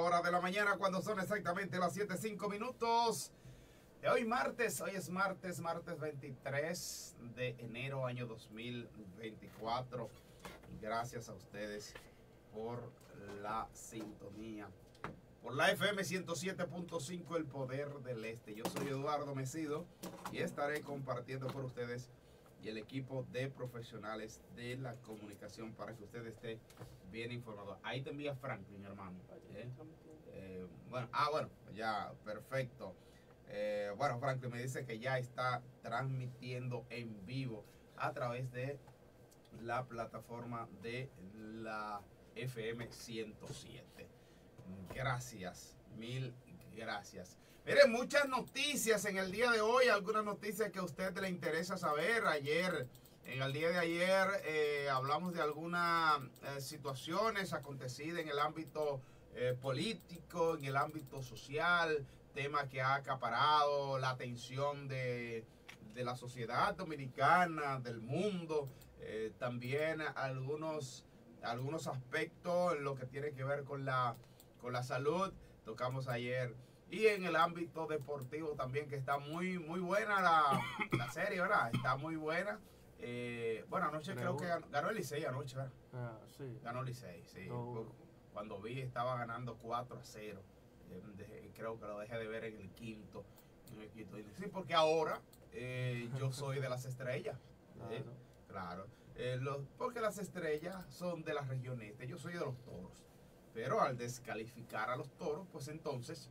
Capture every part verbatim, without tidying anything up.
hora de la mañana, cuando son exactamente las siete cinco minutos. De hoy martes, hoy es martes, martes veintitrés de enero, año dos mil veinticuatro. Gracias a ustedes por la sintonía. Por la F M ciento siete punto cinco, El Poder del Este. Yo soy Eduardo Mesido y estaré compartiendo por ustedes y el equipo de profesionales de la comunicación para que usted esté bien informado. Ahí te envía Franklin, hermano. ¿Eh? Eh, bueno, ah, bueno, ya, perfecto. Eh, bueno, Franklin me dice que ya está transmitiendo en vivo a través de la plataforma de la F M ciento siete. Gracias, mil gracias. Miren, muchas noticias en el día de hoy, algunas noticias que a usted le interesa saber. Ayer, en el día de ayer, eh, hablamos de algunas eh, situaciones acontecidas en el ámbito eh, político, en el ámbito social, tema que ha acaparado la atención de, de la sociedad dominicana, del mundo, eh, también algunos, algunos aspectos en lo que tiene que ver con la con la salud, tocamos ayer, y en el ámbito deportivo también, que está muy muy buena la, la serie, ¿verdad? Está muy buena. Eh, bueno, anoche creo que ganó, ganó el Licey anoche, ¿verdad? Ah, sí. Ganó el Licey, sí. No. Cuando vi estaba ganando cuatro a cero. Eh, de, creo que lo dejé de ver en el quinto. En el quinto. Sí, porque ahora eh, yo soy de las estrellas. ¿eh? Claro. Eh, los, porque las estrellas son de la región este, yo soy de los toros. Pero al descalificar a los toros, pues entonces,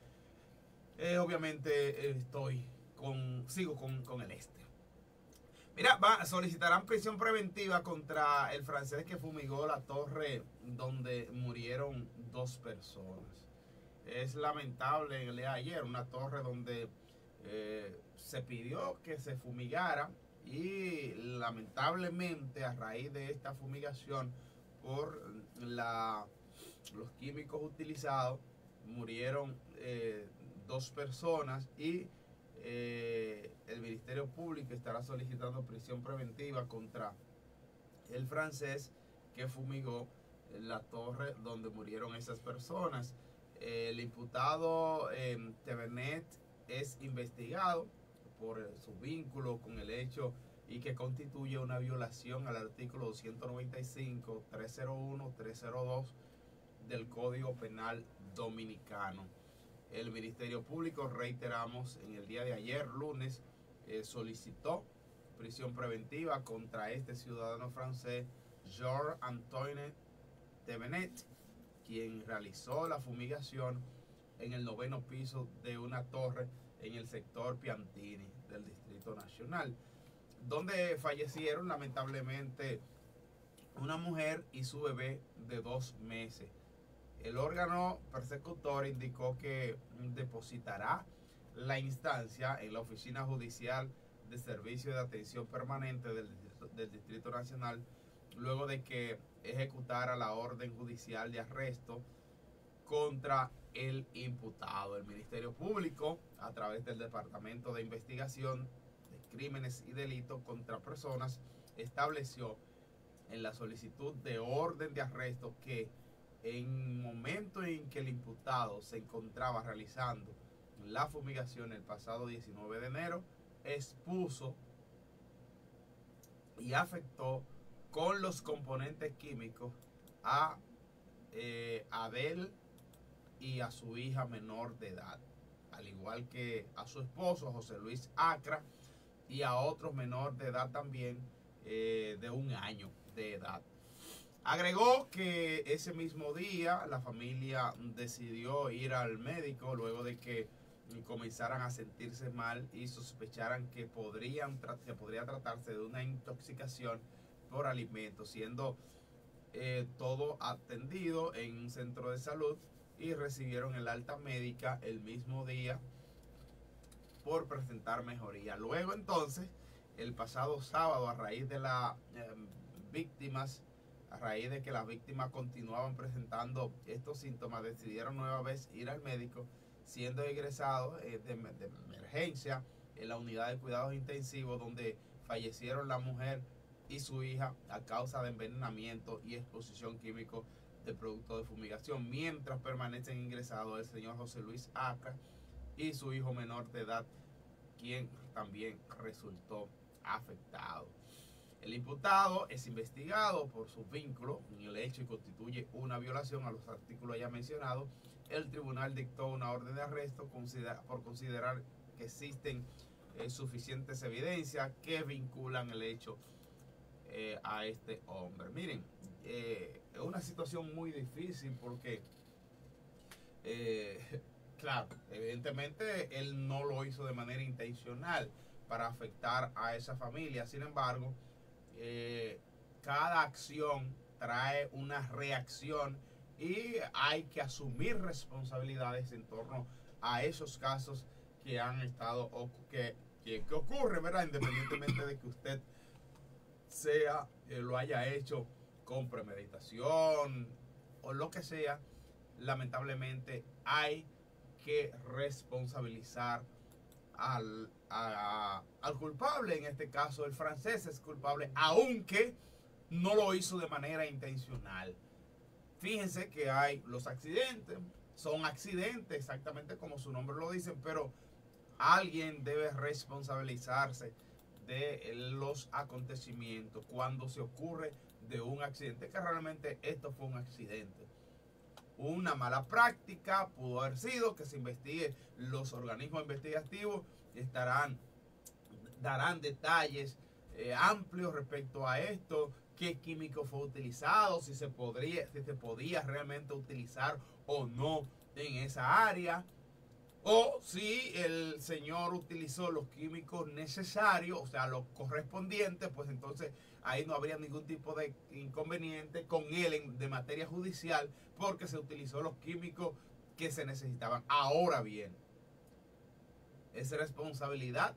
eh, obviamente eh, estoy con, sigo con, con el este. Mira, va, solicitarán prisión preventiva contra el francés que fumigó la torre donde murieron dos personas. Es lamentable el día de ayer, una torre donde eh, se pidió que se fumigara y lamentablemente a raíz de esta fumigación por la... los químicos utilizados, murieron eh, dos personas y eh, el Ministerio Público estará solicitando prisión preventiva contra el francés que fumigó la torre donde murieron esas personas. Eh, el imputado eh, Tevenet es investigado por su vínculo con el hecho y que constituye una violación al artículo doscientos noventa y cinco, trescientos uno, trescientos dos del Código Penal Dominicano. El Ministerio Público, reiteramos, en el día de ayer, lunes, eh, solicitó prisión preventiva contra este ciudadano francés, Georges Antoine Tevenet, quien realizó la fumigación en el noveno piso de una torre en el sector Piantini del Distrito Nacional, donde fallecieron lamentablemente una mujer y su bebé de dos meses. El órgano persecutor indicó que depositará la instancia en la Oficina Judicial de Servicio de Atención Permanente del, del Distrito Nacional, luego de que ejecutara la orden judicial de arresto contra el imputado. El Ministerio Público, a través del Departamento de Investigación de Crímenes y Delitos contra Personas, estableció en la solicitud de orden de arresto que en momento en que el imputado se encontraba realizando la fumigación el pasado diecinueve de enero, expuso y afectó con los componentes químicos a eh, Adel y a su hija menor de edad, al igual que a su esposo José Luis Acra y a otro menor de edad también eh, de un año de edad. Agregó que ese mismo día la familia decidió ir al médico luego de que comenzaran a sentirse mal y sospecharan que, podrían, que podría tratarse de una intoxicación por alimentos, siendo eh, todo atendido en un centro de salud y recibieron el alta médica el mismo día por presentar mejoría. Luego entonces, el pasado sábado, a raíz de las eh, víctimas A raíz de que las víctimas continuaban presentando estos síntomas, decidieron nueva vez ir al médico, siendo ingresados eh, de, de emergencia en la unidad de cuidados intensivos, donde fallecieron la mujer y su hija a causa de envenenamiento y exposición químico el producto de fumigación, mientras permanecen ingresados el señor José Luis Acra y su hijo menor de edad, quien también resultó afectado. El imputado es investigado por sus vínculos en el hecho y constituye una violación a los artículos ya mencionados. El tribunal dictó una orden de arresto por considerar que existen eh, suficientes evidencias que vinculan el hecho eh, a este hombre. Miren, eh, es una situación muy difícil porque, eh, claro, evidentemente él no lo hizo de manera intencional para afectar a esa familia. Sin embargo, eh, cada acción trae una reacción y hay que asumir responsabilidades en torno a esos casos que han estado o que, que, que ocurre, ¿verdad? Independientemente de que usted sea, eh, lo haya hecho con premeditación o lo que sea, lamentablemente hay que responsabilizar al, a, al culpable. En este caso el francés es culpable, aunque no lo hizo de manera intencional. Fíjense que hay los accidentes, son accidentes exactamente como su nombre lo dice, pero alguien debe responsabilizarse de los acontecimientos cuando se ocurre de un accidente, que realmente esto fue un accidente. Una mala práctica pudo haber sido que se investigue. Los organismos investigativos estarán, darán detalles eh, amplios respecto a esto, qué químico fue utilizado, si se podría, si se podía realmente utilizar o no en esa área, o si el señor utilizó los químicos necesarios, o sea, los correspondientes, pues entonces ahí no habría ningún tipo de inconveniente con él en, de materia judicial, porque se utilizó los químicos que se necesitaban. Ahora bien, es responsabilidad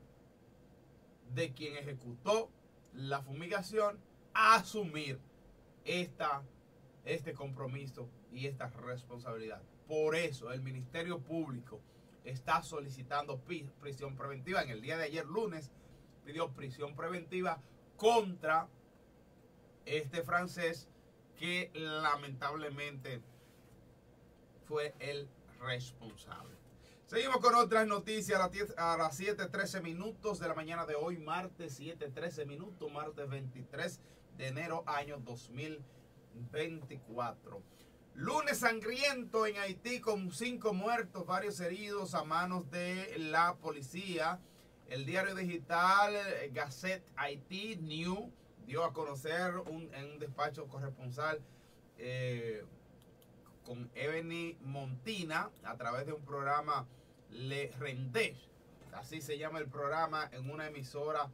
de quien ejecutó la fumigación asumir esta, este compromiso y esta responsabilidad. Por eso el Ministerio Público está solicitando prisión preventiva. En el día de ayer, lunes, pidió prisión preventiva contra este francés que lamentablemente fue el responsable. Seguimos con otras noticias a las siete trece minutos de la mañana de hoy, martes siete trece minutos, martes veintitrés de enero, año dos mil veinticuatro. Lunes sangriento en Haití con cinco muertos, varios heridos a manos de la policía. El diario digital Gazette Haití News dio a conocer un, en un despacho corresponsal eh, con Ebony Montina a través de un programa Le Rendez, así se llama el programa, en una emisora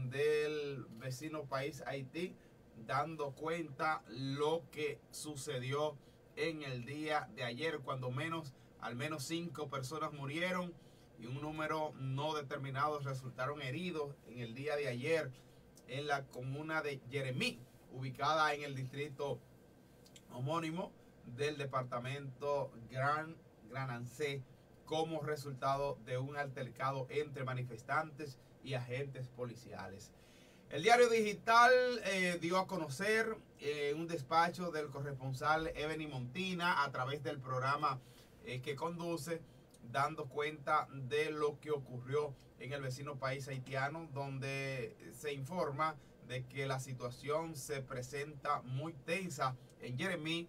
del vecino país Haití, dando cuenta lo que sucedió en el día de ayer, cuando menos, al menos cinco personas murieron y un número no determinado resultaron heridos en el día de ayer en la comuna de Jeremí, ubicada en el distrito homónimo del departamento Gran Granancé, como resultado de un altercado entre manifestantes y agentes policiales. El diario digital eh, dio a conocer eh, un despacho del corresponsal Ebony Montina a través del programa eh, que conduce, dando cuenta de lo que ocurrió en el vecino país haitiano, donde se informa de que la situación se presenta muy tensa en Jeremí,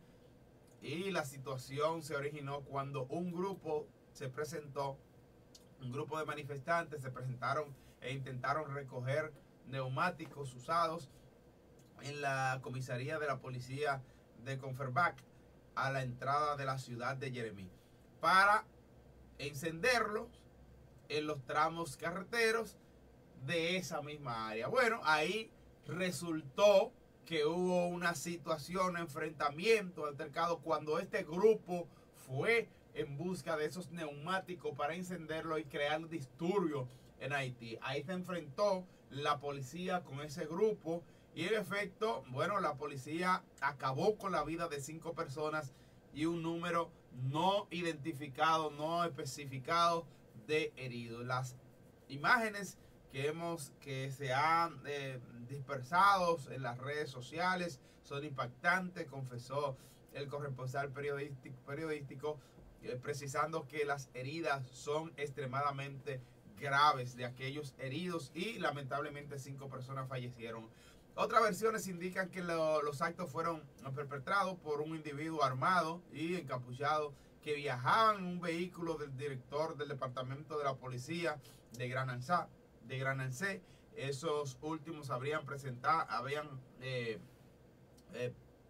y la situación se originó cuando un grupo se presentó, un grupo de manifestantes se presentaron e intentaron recoger neumáticos usados en la comisaría de la policía de Conferbac a la entrada de la ciudad de Jeremí para encenderlos en los tramos carreteros de esa misma área. Bueno, ahí resultó que hubo una situación, enfrentamiento, altercado, cuando este grupo fue en busca de esos neumáticos para encenderlo y crear disturbios en Haití. Ahí se enfrentó la policía con ese grupo y en efecto, bueno, la policía acabó con la vida de cinco personas y un número no identificado, no especificado de heridos. Las imágenes que hemos que se han eh, dispersado en las redes sociales son impactantes, confesó el corresponsal periodístico, periodístico eh, precisando que las heridas son extremadamente graves de aquellos heridos y lamentablemente cinco personas fallecieron. Otras versiones indican que lo, los actos fueron perpetrados por un individuo armado y encapuchado que viajaba en un vehículo del director del departamento de la policía de Granansé. De Granansé. Esos últimos habrían presentado, habían eh, eh,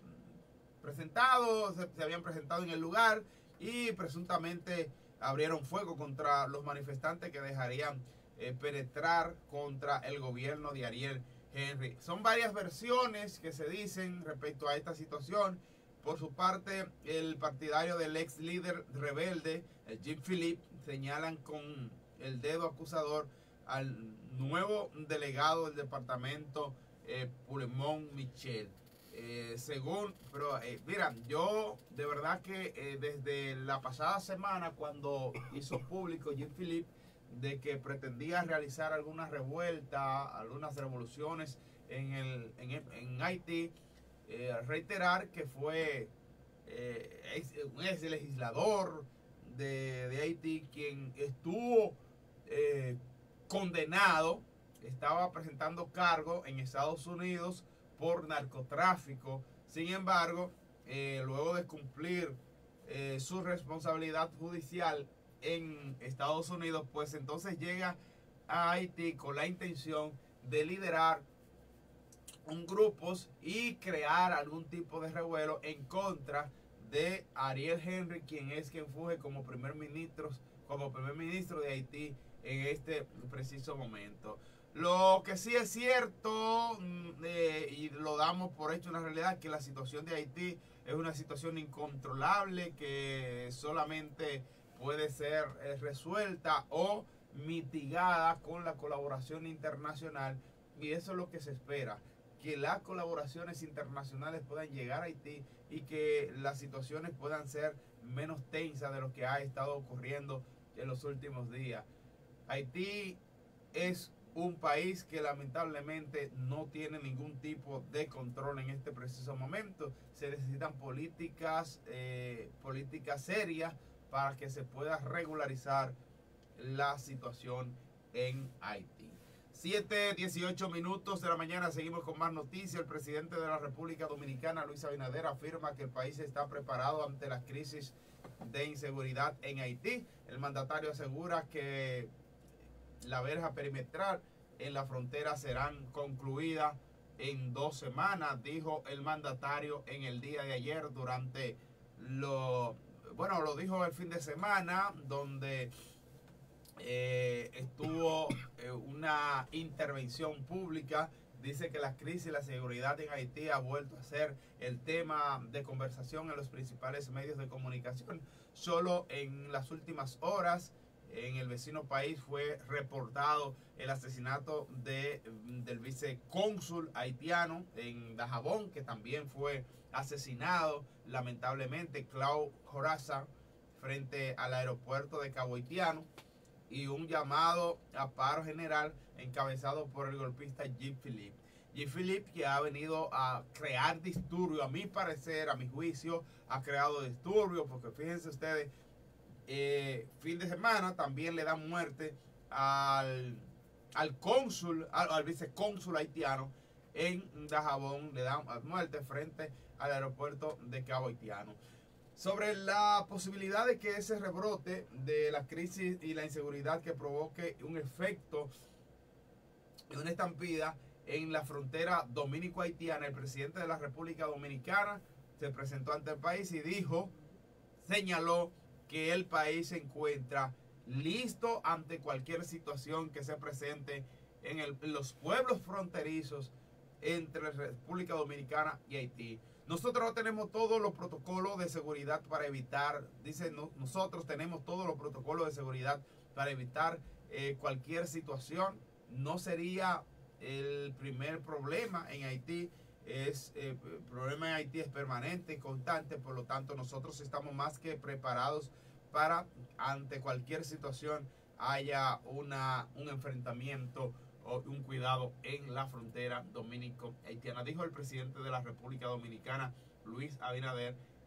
presentado, se, se habían presentado en el lugar y presuntamente abrieron fuego contra los manifestantes que dejarían eh, penetrar contra el gobierno de Ariel Henry. Son varias versiones que se dicen respecto a esta situación. Por su parte, el partidario del ex líder rebelde, el Jean Philippe, señalan con el dedo acusador al nuevo delegado del departamento, eh, Pulemont Michel. Eh, según, pero eh, mira, yo de verdad que eh, desde la pasada semana cuando hizo público Jean Philippe de que pretendía realizar alguna revuelta, algunas revoluciones en, el, en, el, en Haití, eh, reiterar que fue eh, ex, un ex legislador de, de Haití quien estuvo eh, condenado, estaba presentando cargo en Estados Unidos por narcotráfico. Sin embargo, eh, luego de cumplir eh, su responsabilidad judicial en Estados Unidos, pues entonces llega a Haití con la intención de liderar un grupo y crear algún tipo de revuelo en contra de Ariel Henry, quien es quien funge como primer ministro, como primer ministro de Haití en este preciso momento. Lo que sí es cierto, eh, y lo damos por hecho una realidad, que la situación de Haití es una situación incontrolable que solamente puede ser eh, resuelta o mitigada con la colaboración internacional, y eso es lo que se espera, que las colaboraciones internacionales puedan llegar a Haití y que las situaciones puedan ser menos tensas de lo que ha estado ocurriendo en los últimos días. Haití es un país que lamentablemente no tiene ningún tipo de control en este preciso momento. Se necesitan políticas, eh, políticas serias para que se pueda regularizar la situación en Haití. siete, dieciocho minutos de la mañana, seguimos con más noticias. El presidente de la República Dominicana, Luis Abinader, afirma que el país está preparado ante la crisis de inseguridad en Haití. El mandatario asegura que la verja perimetral en la frontera serán concluidas en dos semanas, dijo el mandatario en el día de ayer durante lo, bueno, lo dijo el fin de semana, donde eh, estuvo eh, una intervención pública. Dice que la crisis y la seguridad en Haití ha vuelto a ser el tema de conversación en los principales medios de comunicación. Solo en las últimas horas, en el vecino país fue reportado el asesinato de, del vicecónsul haitiano en Dajabón, que también fue asesinado lamentablemente, Claude Joraza, frente al aeropuerto de Cabo Haitiano, y un llamado a paro general encabezado por el golpista Jean Philippe. Jean Philippe, que ha venido a crear disturbio, a mi parecer, a mi juicio, ha creado disturbio, porque fíjense ustedes, Eh, fin de semana también le dan muerte al, al cónsul, al, al vicecónsul haitiano en Dajabón, le dan muerte frente al aeropuerto de Cabo Haitiano. Sobre la posibilidad de que ese rebrote de la crisis y la inseguridad que provoque un efecto de una estampida en la frontera dominico-haitiana, el presidente de la República Dominicana se presentó ante el país y dijo, señaló que el país se encuentra listo ante cualquier situación que se presente en, el, en los pueblos fronterizos entre República Dominicana y Haití. Nosotros tenemos todos los protocolos de seguridad para evitar, dice, no, nosotros tenemos todos los protocolos de seguridad para evitar eh, cualquier situación. No sería el primer problema en Haití. Es, eh, el problema en Haití es permanente y constante, por lo tanto nosotros estamos más que preparados para ante cualquier situación haya una, un enfrentamiento o un cuidado en la frontera dominico-haitiana, dijo el presidente de la República Dominicana, Luis Abinader,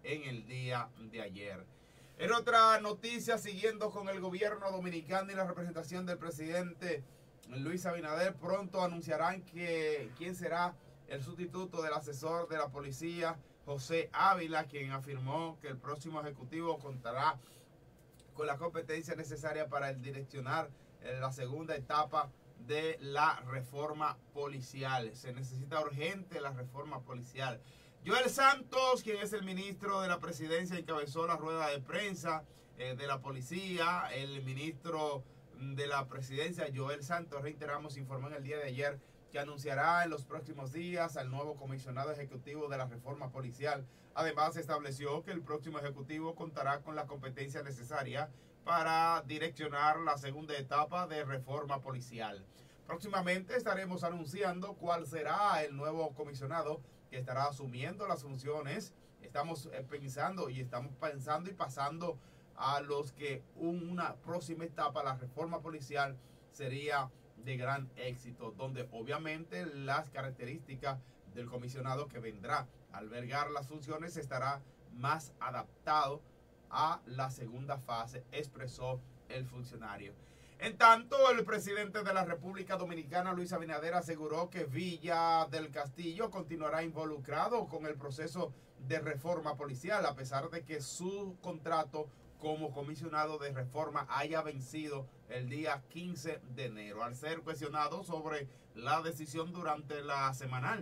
en el día de ayer. En otra noticia, siguiendo con el gobierno dominicano y la representación del presidente Luis Abinader, pronto anunciarán que quién será el sustituto del asesor de la policía, José Ávila, quien afirmó que el próximo ejecutivo contará con la competencia necesaria para direccionar la segunda etapa de la reforma policial. Se necesita urgente la reforma policial. Joel Santos, quien es el ministro de la presidencia, encabezó la rueda de prensa eh, de la policía. El ministro de la presidencia, Joel Santos, reiteramos, informó en el día de ayer que anunciará en los próximos días al nuevo comisionado ejecutivo de la reforma policial. Además, estableció que el próximo ejecutivo contará con la competencia necesaria para direccionar la segunda etapa de reforma policial. Próximamente estaremos anunciando cuál será el nuevo comisionado que estará asumiendo las funciones. Estamos pensando y estamos pensando y pasando a los que una próxima etapa, la reforma policial, sería de gran éxito, donde obviamente las características del comisionado que vendrá a albergar las funciones estará más adaptado a la segunda fase, expresó el funcionario. En tanto, el presidente de la República Dominicana, Luis Abinader, aseguró que Villa del Castillo continuará involucrado con el proceso de reforma policial, a pesar de que su contrato como comisionado de reforma haya vencido el día quince de enero. Al ser cuestionado sobre la decisión durante la semanal,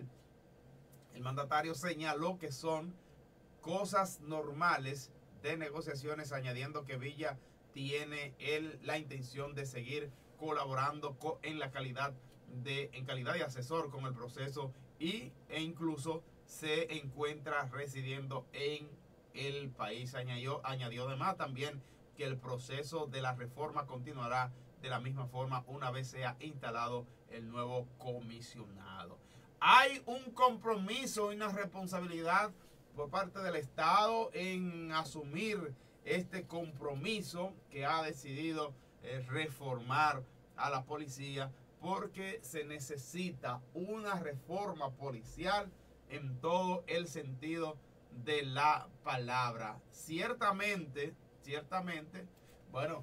el mandatario señaló que son cosas normales de negociaciones, añadiendo que Villa tiene él la intención de seguir colaborando con, en la calidad de en calidad de asesor con el proceso y, e incluso se encuentra residiendo en el país. Añadió, añadió además también que el proceso de la reforma continuará de la misma forma una vez sea instalado el nuevo comisionado. Hay un compromiso y una responsabilidad por parte del Estado en asumir este compromiso que ha decidido eh, reformar a la policía, porque se necesita una reforma policial en todo el sentido de la palabra. Ciertamente, ciertamente, bueno,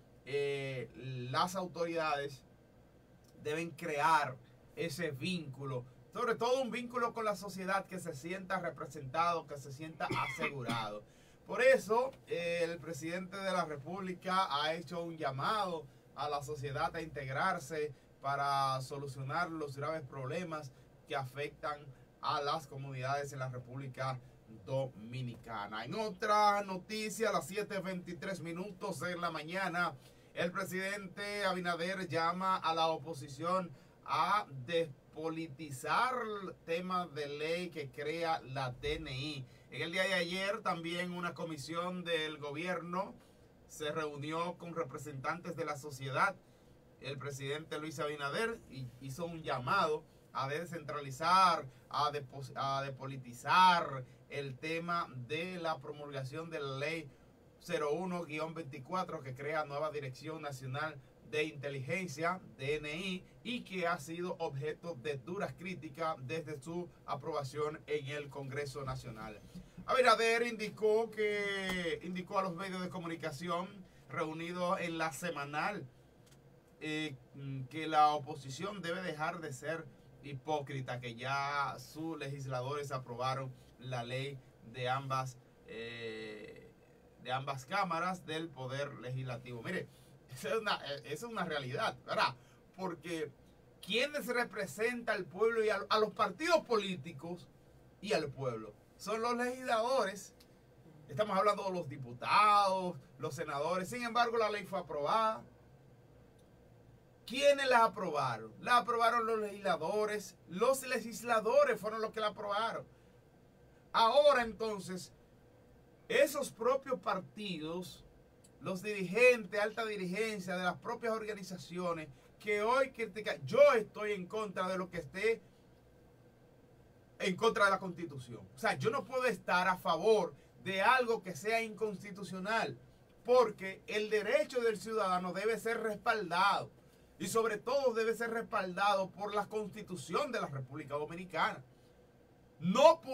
eh, las autoridades deben crear ese vínculo, sobre todo un vínculo con la sociedad que se sienta representado, que se sienta asegurado. Por eso, eh, el presidente de la República ha hecho un llamado a la sociedad a integrarse para solucionar los graves problemas que afectan a las comunidades en la República Dominicana. En otra noticia, a las siete veintitrés minutos de la mañana, el presidente Abinader llama a la oposición a despolitizar el tema de ley que crea la D N I. En el día de ayer también una comisión del gobierno se reunió con representantes de la sociedad. El presidente Luis Abinader hizo un llamado a descentralizar, a, depos, a depolitizar el tema de la promulgación de la ley cero uno guión veinticuatro que crea nueva Dirección Nacional de Inteligencia, D N I, y que ha sido objeto de duras críticas desde su aprobación en el Congreso Nacional. Abinader indicó que indicó a los medios de comunicación reunidos en la semanal eh, que la oposición debe dejar de ser hipócrita, que ya sus legisladores aprobaron la ley de ambas eh, de ambas cámaras del Poder Legislativo. Mire, esa es una, esa es una realidad, ¿verdad? Porque quienes representan al pueblo y a, a los partidos políticos y al pueblo son los legisladores. Estamos hablando de los diputados, los senadores. Sin embargo, la ley fue aprobada. ¿Quiénes la aprobaron? La aprobaron los legisladores. Los legisladores fueron los que la aprobaron. Ahora entonces, esos propios partidos, los dirigentes, alta dirigencia de las propias organizaciones que hoy critican, yo estoy en contra de lo que esté en contra de la Constitución. O sea, yo no puedo estar a favor de algo que sea inconstitucional, porque el derecho del ciudadano debe ser respaldado y sobre todo debe ser respaldado por la Constitución de la República Dominicana. No puede,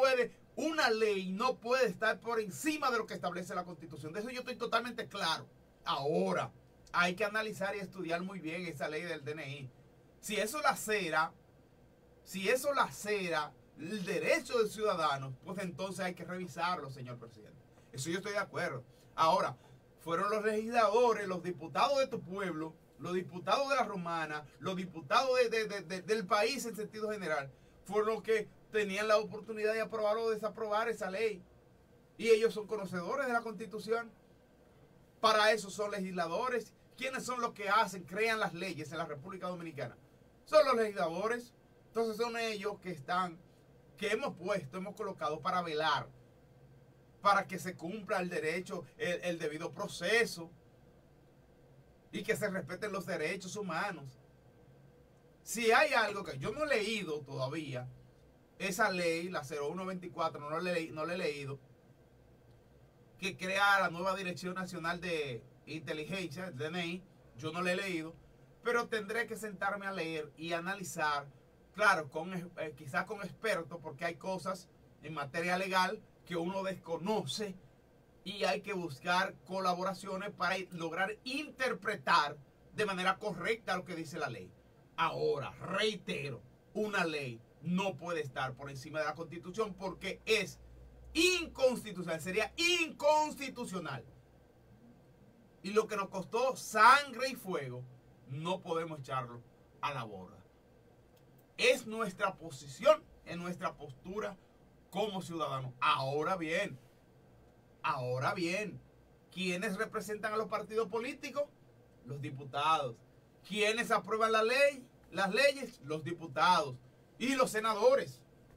una ley no puede estar por encima de lo que establece la Constitución. De eso yo estoy totalmente claro. Ahora, hay que analizar y estudiar muy bien esa ley del D N I. Si eso lacera, si eso lacera el derecho del ciudadano, pues entonces hay que revisarlo, señor presidente. Eso yo estoy de acuerdo. Ahora, fueron los legisladores, los diputados de tu pueblo, los diputados de la Romana, los diputados de, de, de, de, del país en sentido general, fueron los que tenían la oportunidad de aprobar o desaprobar esa ley. Y ellos son conocedores de la Constitución. Para eso son legisladores. ¿Quiénes son los que hacen, crean las leyes en la República Dominicana? Son los legisladores. Entonces son ellos que están, que hemos puesto, hemos colocado para velar, para que se cumpla el derecho, el, el debido proceso y que se respeten los derechos humanos. Si hay algo que yo no he leído todavía, esa ley, la cero uno veinticuatro, no la he, no la he leído, que crea la nueva Dirección Nacional de Inteligencia, el D N I, yo no la he leído, pero tendré que sentarme a leer y analizar, claro, con, eh, quizás con expertos, porque hay cosas en materia legal que uno desconoce y hay que buscar colaboraciones para lograr interpretar de manera correcta lo que dice la ley. Ahora, reitero, una ley no puede estar por encima de la Constitución porque es inconstitucional, sería inconstitucional. Y lo que nos costó sangre y fuego, no podemos echarlo a la borda. Es nuestra posición, es nuestra postura como ciudadanos. Ahora bien, ahora bien, ¿quiénes representan a los partidos políticos? Los diputados. ¿Quiénes aprueban la ley? Las leyes, los diputados y los senadores.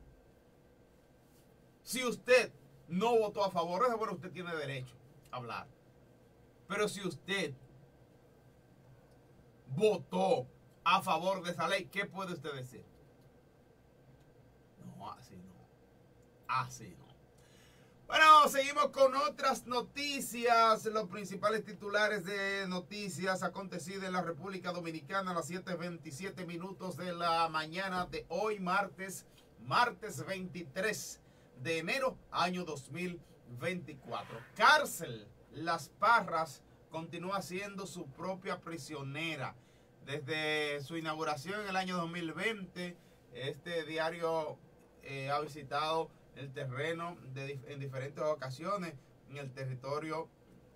Si usted no votó a favor, bueno, usted tiene derecho a hablar. Pero si usted votó a favor de esa ley, ¿qué puede usted decir? No, así no. Así no. Bueno, seguimos con otras noticias. Los principales titulares de noticias acontecidas en la República Dominicana a las siete veintisiete minutos de la mañana de hoy, martes, martes veintitrés de enero, año dos mil veinticuatro. Cárcel Las Parras continúa siendo su propia prisionera. Desde su inauguración en el año dos mil veinte, este diario eh, ha visitado el terreno de, en diferentes ocasiones en el territorio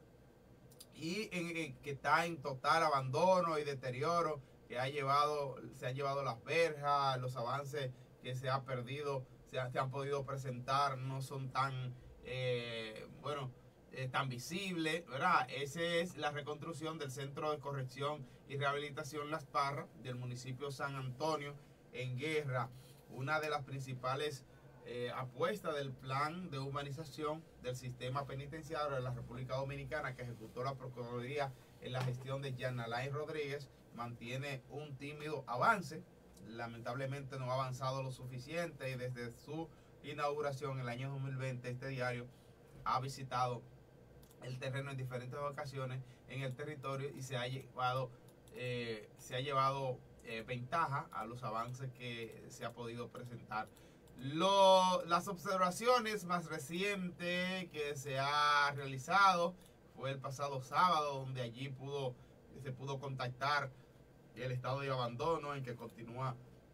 y en, en, que está en total abandono y deterioro, que ha llevado, se han llevado las verjas, los avances que se ha perdido, se, ha, se han podido presentar, no son tan, eh, bueno, eh, tan visibles, ¿verdad? Esa es la reconstrucción del Centro de Corrección y Rehabilitación Las Parras del municipio San Antonio en Guerra, una de las principales Eh, apuesta del plan de humanización del sistema penitenciario de la República Dominicana que ejecutó la Procuraduría en la gestión de Jean Alain Rodríguez, mantiene un tímido avance. Lamentablemente no ha avanzado lo suficiente y desde su inauguración en el año dos mil veinte este diario ha visitado el terreno en diferentes ocasiones en el territorio y se ha llevado, eh, se ha llevado eh, ventaja a los avances que se ha podido presentar. Lo, las observaciones más recientes que se ha realizado fue el pasado sábado, donde allí pudo, se pudo contactar el estado de abandono en que continúa,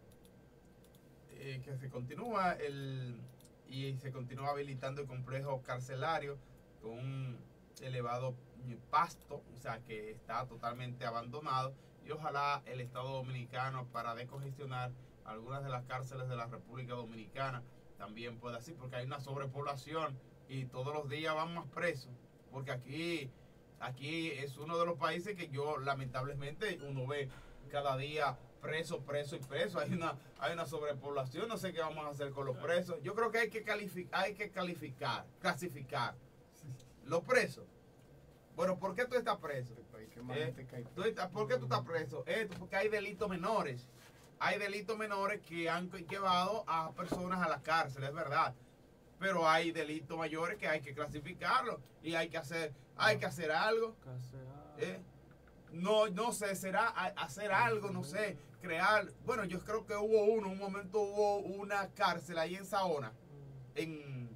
eh, que se continúa el y se continúa habilitando el complejo carcelario con un elevado pasto, o sea que está totalmente abandonado, y ojalá el Estado Dominicano, para descongestionar algunas de las cárceles de la República Dominicana, también puede así, porque hay una sobrepoblación y todos los días van más presos, porque aquí, aquí es uno de los países que yo lamentablemente uno ve cada día preso, preso y preso. Hay una, hay una sobrepoblación, no sé qué vamos a hacer con los presos. Yo creo que hay que calificar, hay que calificar, clasificar los presos. Bueno, ¿por qué tú estás preso? Eh, ¿tú estás, ¿Por qué tú estás preso? Esto, porque hay delitos menores. Hay delitos menores que han llevado a personas a la cárcel, es verdad. Pero hay delitos mayores que hay que clasificarlos y hay que hacer, hay que hacer algo. ¿Eh? No, no sé, será hacer algo, no sé, crear. Bueno, yo creo que hubo uno, un momento hubo una cárcel ahí en Saona, en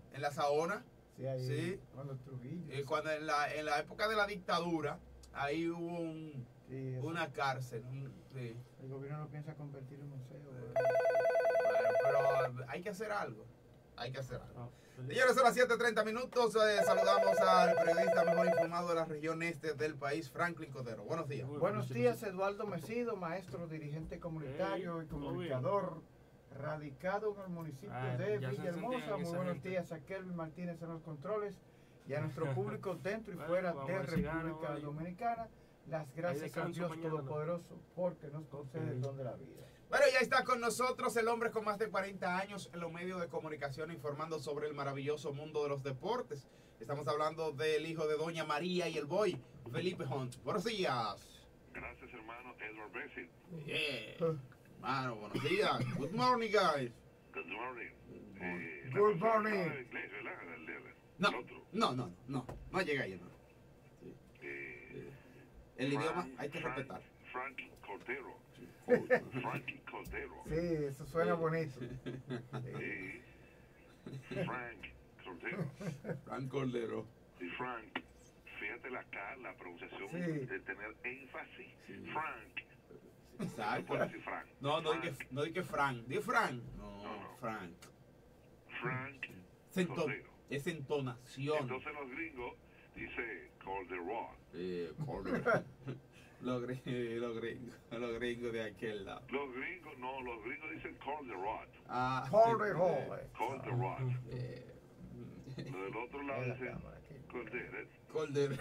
en la Saona. Sí, ahí, Sí. cuando Trujillo. Eh, cuando en la, en la época de la dictadura, ahí hubo un, Sí, eso. una cárcel. un- sí. El gobierno lo piensa convertir en museo. Eh, ¿verdad? Bueno, pero hay que hacer algo. Hay que hacer algo. Ah, Señores, son las siete treinta minutos. Eh, saludamos al periodista mejor informado de la región este del país, Franklin Cotero. Buenos días. Buenos días, Eduardo Mesido, maestro, dirigente comunitario Hey, y todo comunicador, radicado en el municipio Ah, de ya se Villahermosa. sentían Muy esa buenos gente. días a Kelvin Martínez en los controles y a nuestro público dentro y Bueno, fuera vamos de a ver si gana República hoy. Dominicana. Las gracias a descanso Dios mañana, ¿no? Todopoderoso porque nos concede el Ok. don de la vida. Bueno, ya está con nosotros el hombre con más de cuarenta años en los medios de comunicación informando sobre el maravilloso mundo de los deportes. Estamos hablando del hijo de Doña María y el boy, Felipe Hunt. Buenos días. Gracias, hermano Edward Bessie. Yeah. Mano, buenos días. Good morning, guys. Good morning. Eh, Good la persona morning. hablaba inglés, ¿verdad? El, el- No, el otro. no, no, no, no llega ahí, no. Eh, El Frank- idioma hay que Frank- respetar. Frankie Cordero. Frankie Cordero. Sí, eso suena bonito. Eh, Frank Cordero. Frank Cordero. Y Frank, fíjate la K, la pronunciación Sí. de tener énfasis. Sí. Frank. No Exacto. puedes decir Frank. No, no di Frank. que, no di que Frank. Di Frank. No, No, no. Frank. Frank Es, ento- Cordero. es entonación. Entonces los gringos dice Cordero. Eh, Cordero. Los gringos, los gringos, los gringos de aquel lado. Los gringos, no, los gringos dicen Cordero. Ah, Cordero. eh, Cordero. eh, Lo del otro lado En la dice cámara, aquí. Cordero. Cordero.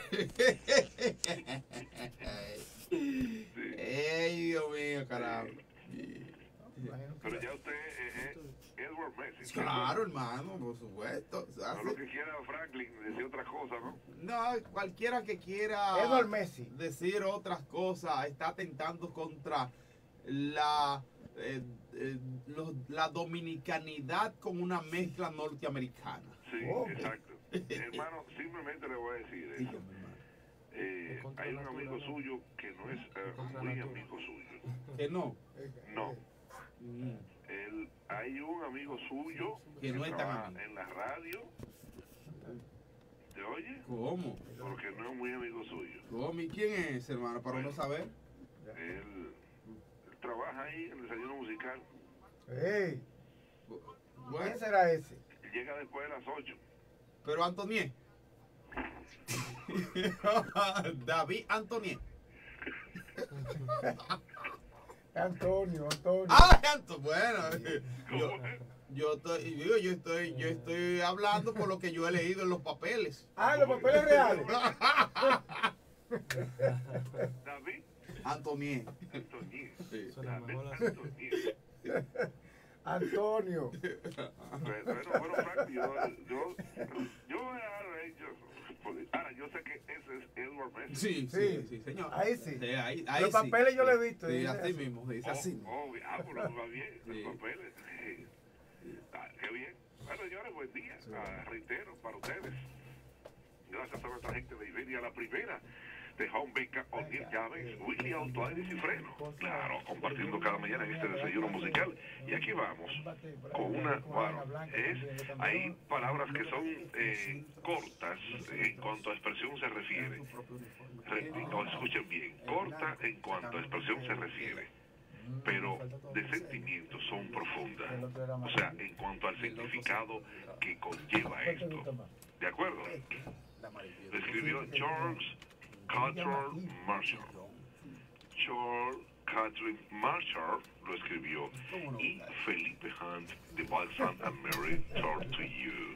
Sí. Ey, Dios mío, carajo. Imagino que- Pero ya usted es Edward Messi. Claro, hermano, por supuesto. O sea, No lo que quiera Franklin decir otra cosa, ¿no? no, cualquiera que quiera Edward Messi. decir otras cosas está atentando contra la, eh, eh, los- la dominicanidad con una mezcla norteamericana. Sí, Oh. exacto. Hermano, simplemente le voy a decir esto. Dígame, hermano. Eh, En contra hay de un la amigo natura, ¿no? suyo que no es eh, En contra de muy la natura. amigo suyo. Que no. No. Mm. Él, hay un amigo suyo Que no es tan trabaja amigo. en la radio. ¿Te oye? ¿Cómo? Porque no es muy amigo suyo. ¿Cómo? ¿Y quién es, hermano? Para no saber. Él, él trabaja ahí en el desayuno musical. Ey, Bueno, ¿quién será ese? Llega después de las ocho. pero Antonié. David Antonié. Antonio, Antonio. Ah, Anto, bueno. Yo, ¿Cómo es? yo estoy, digo, yo estoy, yo estoy hablando por lo que yo he leído en los papeles. Ah, los papeles reales. David Antonié. Antonier. Sí. Son las David mejores. Antonier. Antonio. Bueno, bueno, Frank, yo, yo, yo voy a dar ellos. Ahora, yo sé que ese es Edward Messi. Sí, sí, Sí. sí, señor. Ahí sí. ahí, ahí Los sí. papeles yo lo he visto, Sí, dice así así. mismo, dice Oh, así mismo. oh, ah, pues va bien, Sí. los papeles. Sí. Ah, qué bien. Bueno, señores, buen día. Ah, reitero, para ustedes. Gracias a nuestra gente de Iberia, la primera de Home Baker, O'Neill Llaves, Willy Auto Aires y Freno. Claro, compartiendo cada mañana en este desayuno musical. Y aquí vamos con una, bueno, es, hay palabras que son eh, cortas en cuanto a expresión se refiere. Repito, escuchen bien, corta en cuanto a expresión se refiere, pero de sentimientos son profundas. O sea, en cuanto al significado que conlleva esto. ¿De acuerdo? Lo escribió Charles Catherine Marshall. Charles Catherine Marshall lo escribió y Felipe Hunt de Balsam and Mary Talk to You.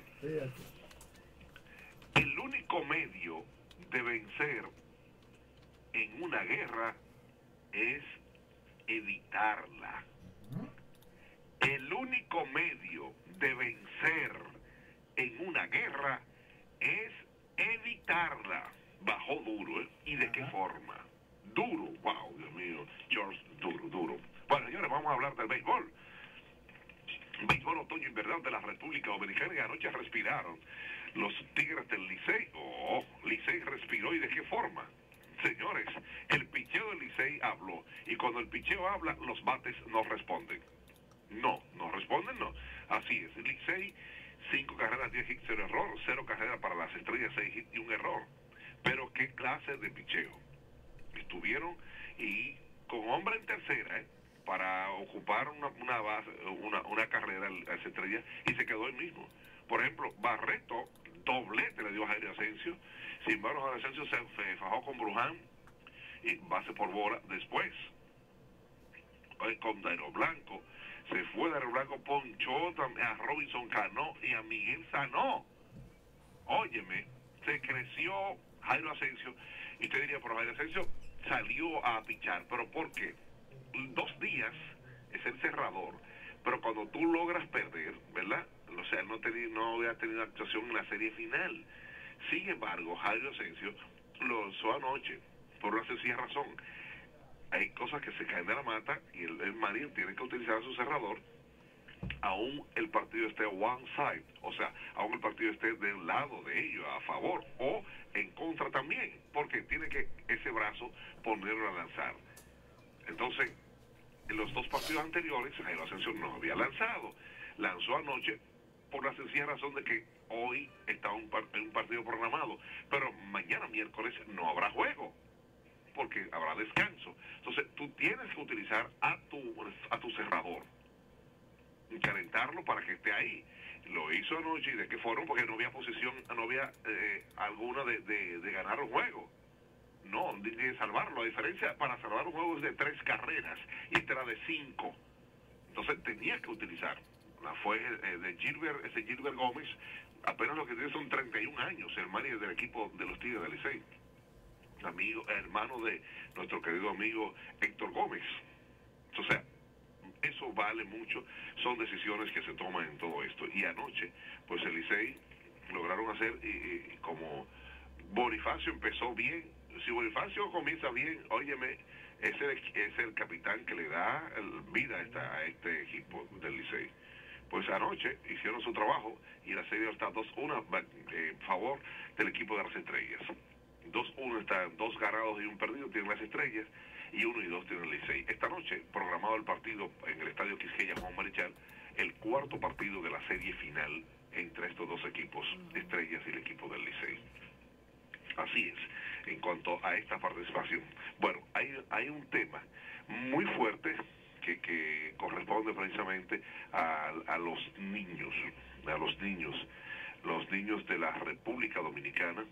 El único medio de vencer en una guerra es evitarla. El único medio de vencer en una guerra es evitarla. Bajó duro, ¿eh? ¿Y de qué forma? Duro, wow, Dios mío, George, duro, duro. Bueno, señores, vamos a hablar del béisbol. Béisbol otoño invernal de la República Dominicana y anoche respiraron los Tigres del Licey. Oh, Licey respiró, ¿y de qué forma? Señores, el picheo del Licey habló, y cuando el picheo habla, los bates no responden. No, no responden, no. Así es, el Licey cinco carreras, diez hits, cero error, cero carreras para las Estrellas, seis hits y un error. Pero qué clase de picheo. Estuvieron y con hombre en tercera, ¿eh? Para ocupar una, una base, una, una carrera a las Estrellas, y se quedó el mismo. Por ejemplo, Barreto, doblete le dio a Jairo Asensio. Sin embargo, Jairo Asensio se, se fajó con Bruján y base por bola. Después, con Dairo Blanco, se fue Dairo Blanco, ponchó también a Robinson Cano y a Miguel Sanó. Óyeme, se creció Jairo Asensio, y usted diría, pero Jairo Asensio salió a pichar. ¿Pero por qué? Dos días es el cerrador, pero cuando tú logras perder, ¿verdad? O sea, no, tenía, no había tenido actuación en la serie final. Sin embargo, Jairo Asensio lo lanzó anoche, por una sencilla razón. Hay cosas que se caen de la mata y el, el Marín tiene que utilizar a su cerrador, aún el partido esté one side, o sea, aún el partido esté del lado de ellos, a favor o en contra también, porque tiene que ese brazo ponerlo a lanzar. Entonces, en los dos partidos anteriores, Jairo Asensio no había lanzado. Lanzó anoche por la sencilla razón de que hoy está un, par un partido programado, pero mañana miércoles no habrá juego, porque habrá descanso. Entonces, tú tienes que utilizar a tu, a tu cerrador, calentarlo para que esté ahí. Lo hizo anoche. ¿Y de qué forma? Porque no había posición, no había eh, alguna de, de, de ganar un juego. No, de, de salvarlo. La diferencia para salvar un juego es de tres carreras y esta era de cinco. Entonces tenía que utilizar. La fue eh, de Gilbert, ese Gilbert Gómez, apenas lo que tiene son treinta y un años, el manager del equipo de los Tigres del Licey. Amigo, hermano de nuestro querido amigo Héctor Gómez. O sea, eso vale mucho, son decisiones que se toman en todo esto. Y anoche, pues el Licey lograron hacer, y, y como Bonifacio empezó bien, si Bonifacio comienza bien, óyeme, es el, es el capitán que le da el, vida a, esta, a este equipo del Licey. Pues anoche hicieron su trabajo y la serie está dos uno en favor del equipo de las Estrellas. dos uno están dos ganados y un perdido tienen las Estrellas, y uno y dos tienen el Licey. Esta noche, programado el partido en el Estadio Quisqueya Juan Marichal, el cuarto partido de la serie final entre estos dos equipos, Estrellas y el equipo del Licey. Así es, en cuanto a esta participación. Bueno, hay, hay un tema muy fuerte que, que corresponde precisamente a, a los niños, a los niños, los niños de la República Dominicana,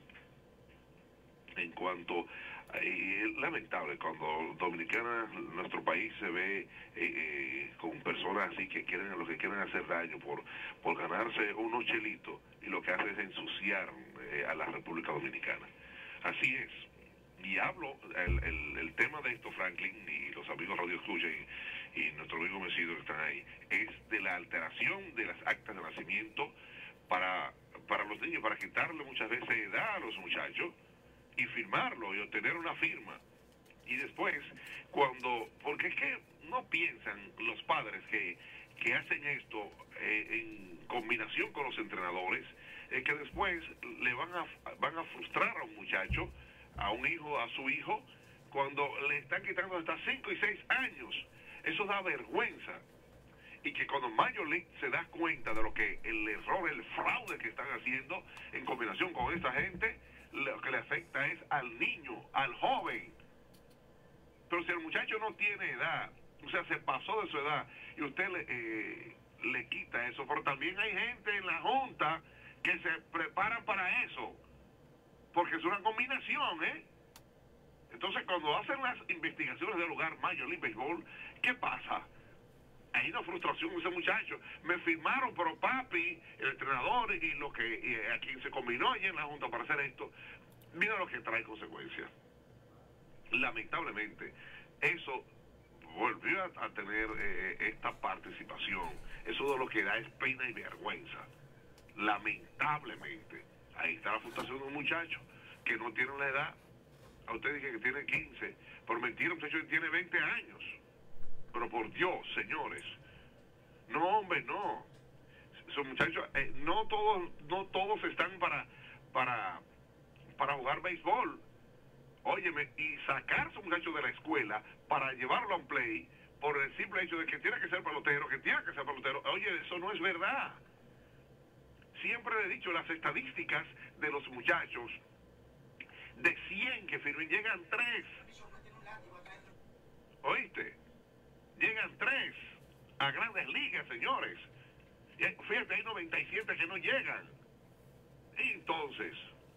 en cuanto eh, es lamentable cuando Dominicana, nuestro país se ve eh, eh, con personas así que quieren, lo que quieren hacer daño por, por ganarse unos chelitos, y lo que hace es ensuciar eh, a la República Dominicana. Así es. Y hablo, el, el, el tema de esto, Franklin, y los amigos Radio Escucha y, y nuestro amigo Mesido que están ahí, es de la alteración de las actas de nacimiento para, para los niños, para quitarle muchas veces edad a los muchachos y firmarlo y obtener una firma. Y después, cuando, porque es que no piensan los padres que, que hacen esto eh, en combinación con los entrenadores, es que después le van a, van a frustrar a un muchacho, a un hijo, a su hijo, cuando le están quitando hasta cinco y seis años. Eso da vergüenza. Y que cuando Major League se da cuenta de lo que el error, el fraude que están haciendo en combinación con esta gente, lo que le afecta es al niño, al joven. Pero si el muchacho no tiene edad, o sea, se pasó de su edad, y usted le, eh, le quita eso. Pero también hay gente en la Junta que se preparan para eso, porque es una combinación, ¿eh? Entonces, cuando hacen las investigaciones del lugar Major League Baseball, ¿qué pasa? Hay una frustración ese muchacho. Me firmaron, pero papi, el entrenador y lo que y a quien se combinó allí en la Junta para hacer esto, mira lo que trae consecuencias. Lamentablemente, eso volvió a, a tener eh, esta participación. Eso de lo que da es pena y vergüenza. Lamentablemente, ahí está la frustración de un muchacho que no tiene la edad. A usted dije que tiene quince, por mentira, un muchacho que tiene veinte años. Pero por Dios, señores, no, hombre, no. Esos muchachos, eh, no todos, no todos están para, para, para jugar béisbol. Óyeme, y sacar a esos muchachos de la escuela para llevarlo a un play por el simple hecho de que tiene que ser pelotero, que tiene que ser pelotero. Oye, eso no es verdad. siempre le he dicho, las estadísticas de los muchachos, de cien que firmen, llegan tres. ¿Oíste? Llegan tres a Grandes Ligas, señores. Y fíjate, hay noventa y siete que no llegan. Entonces,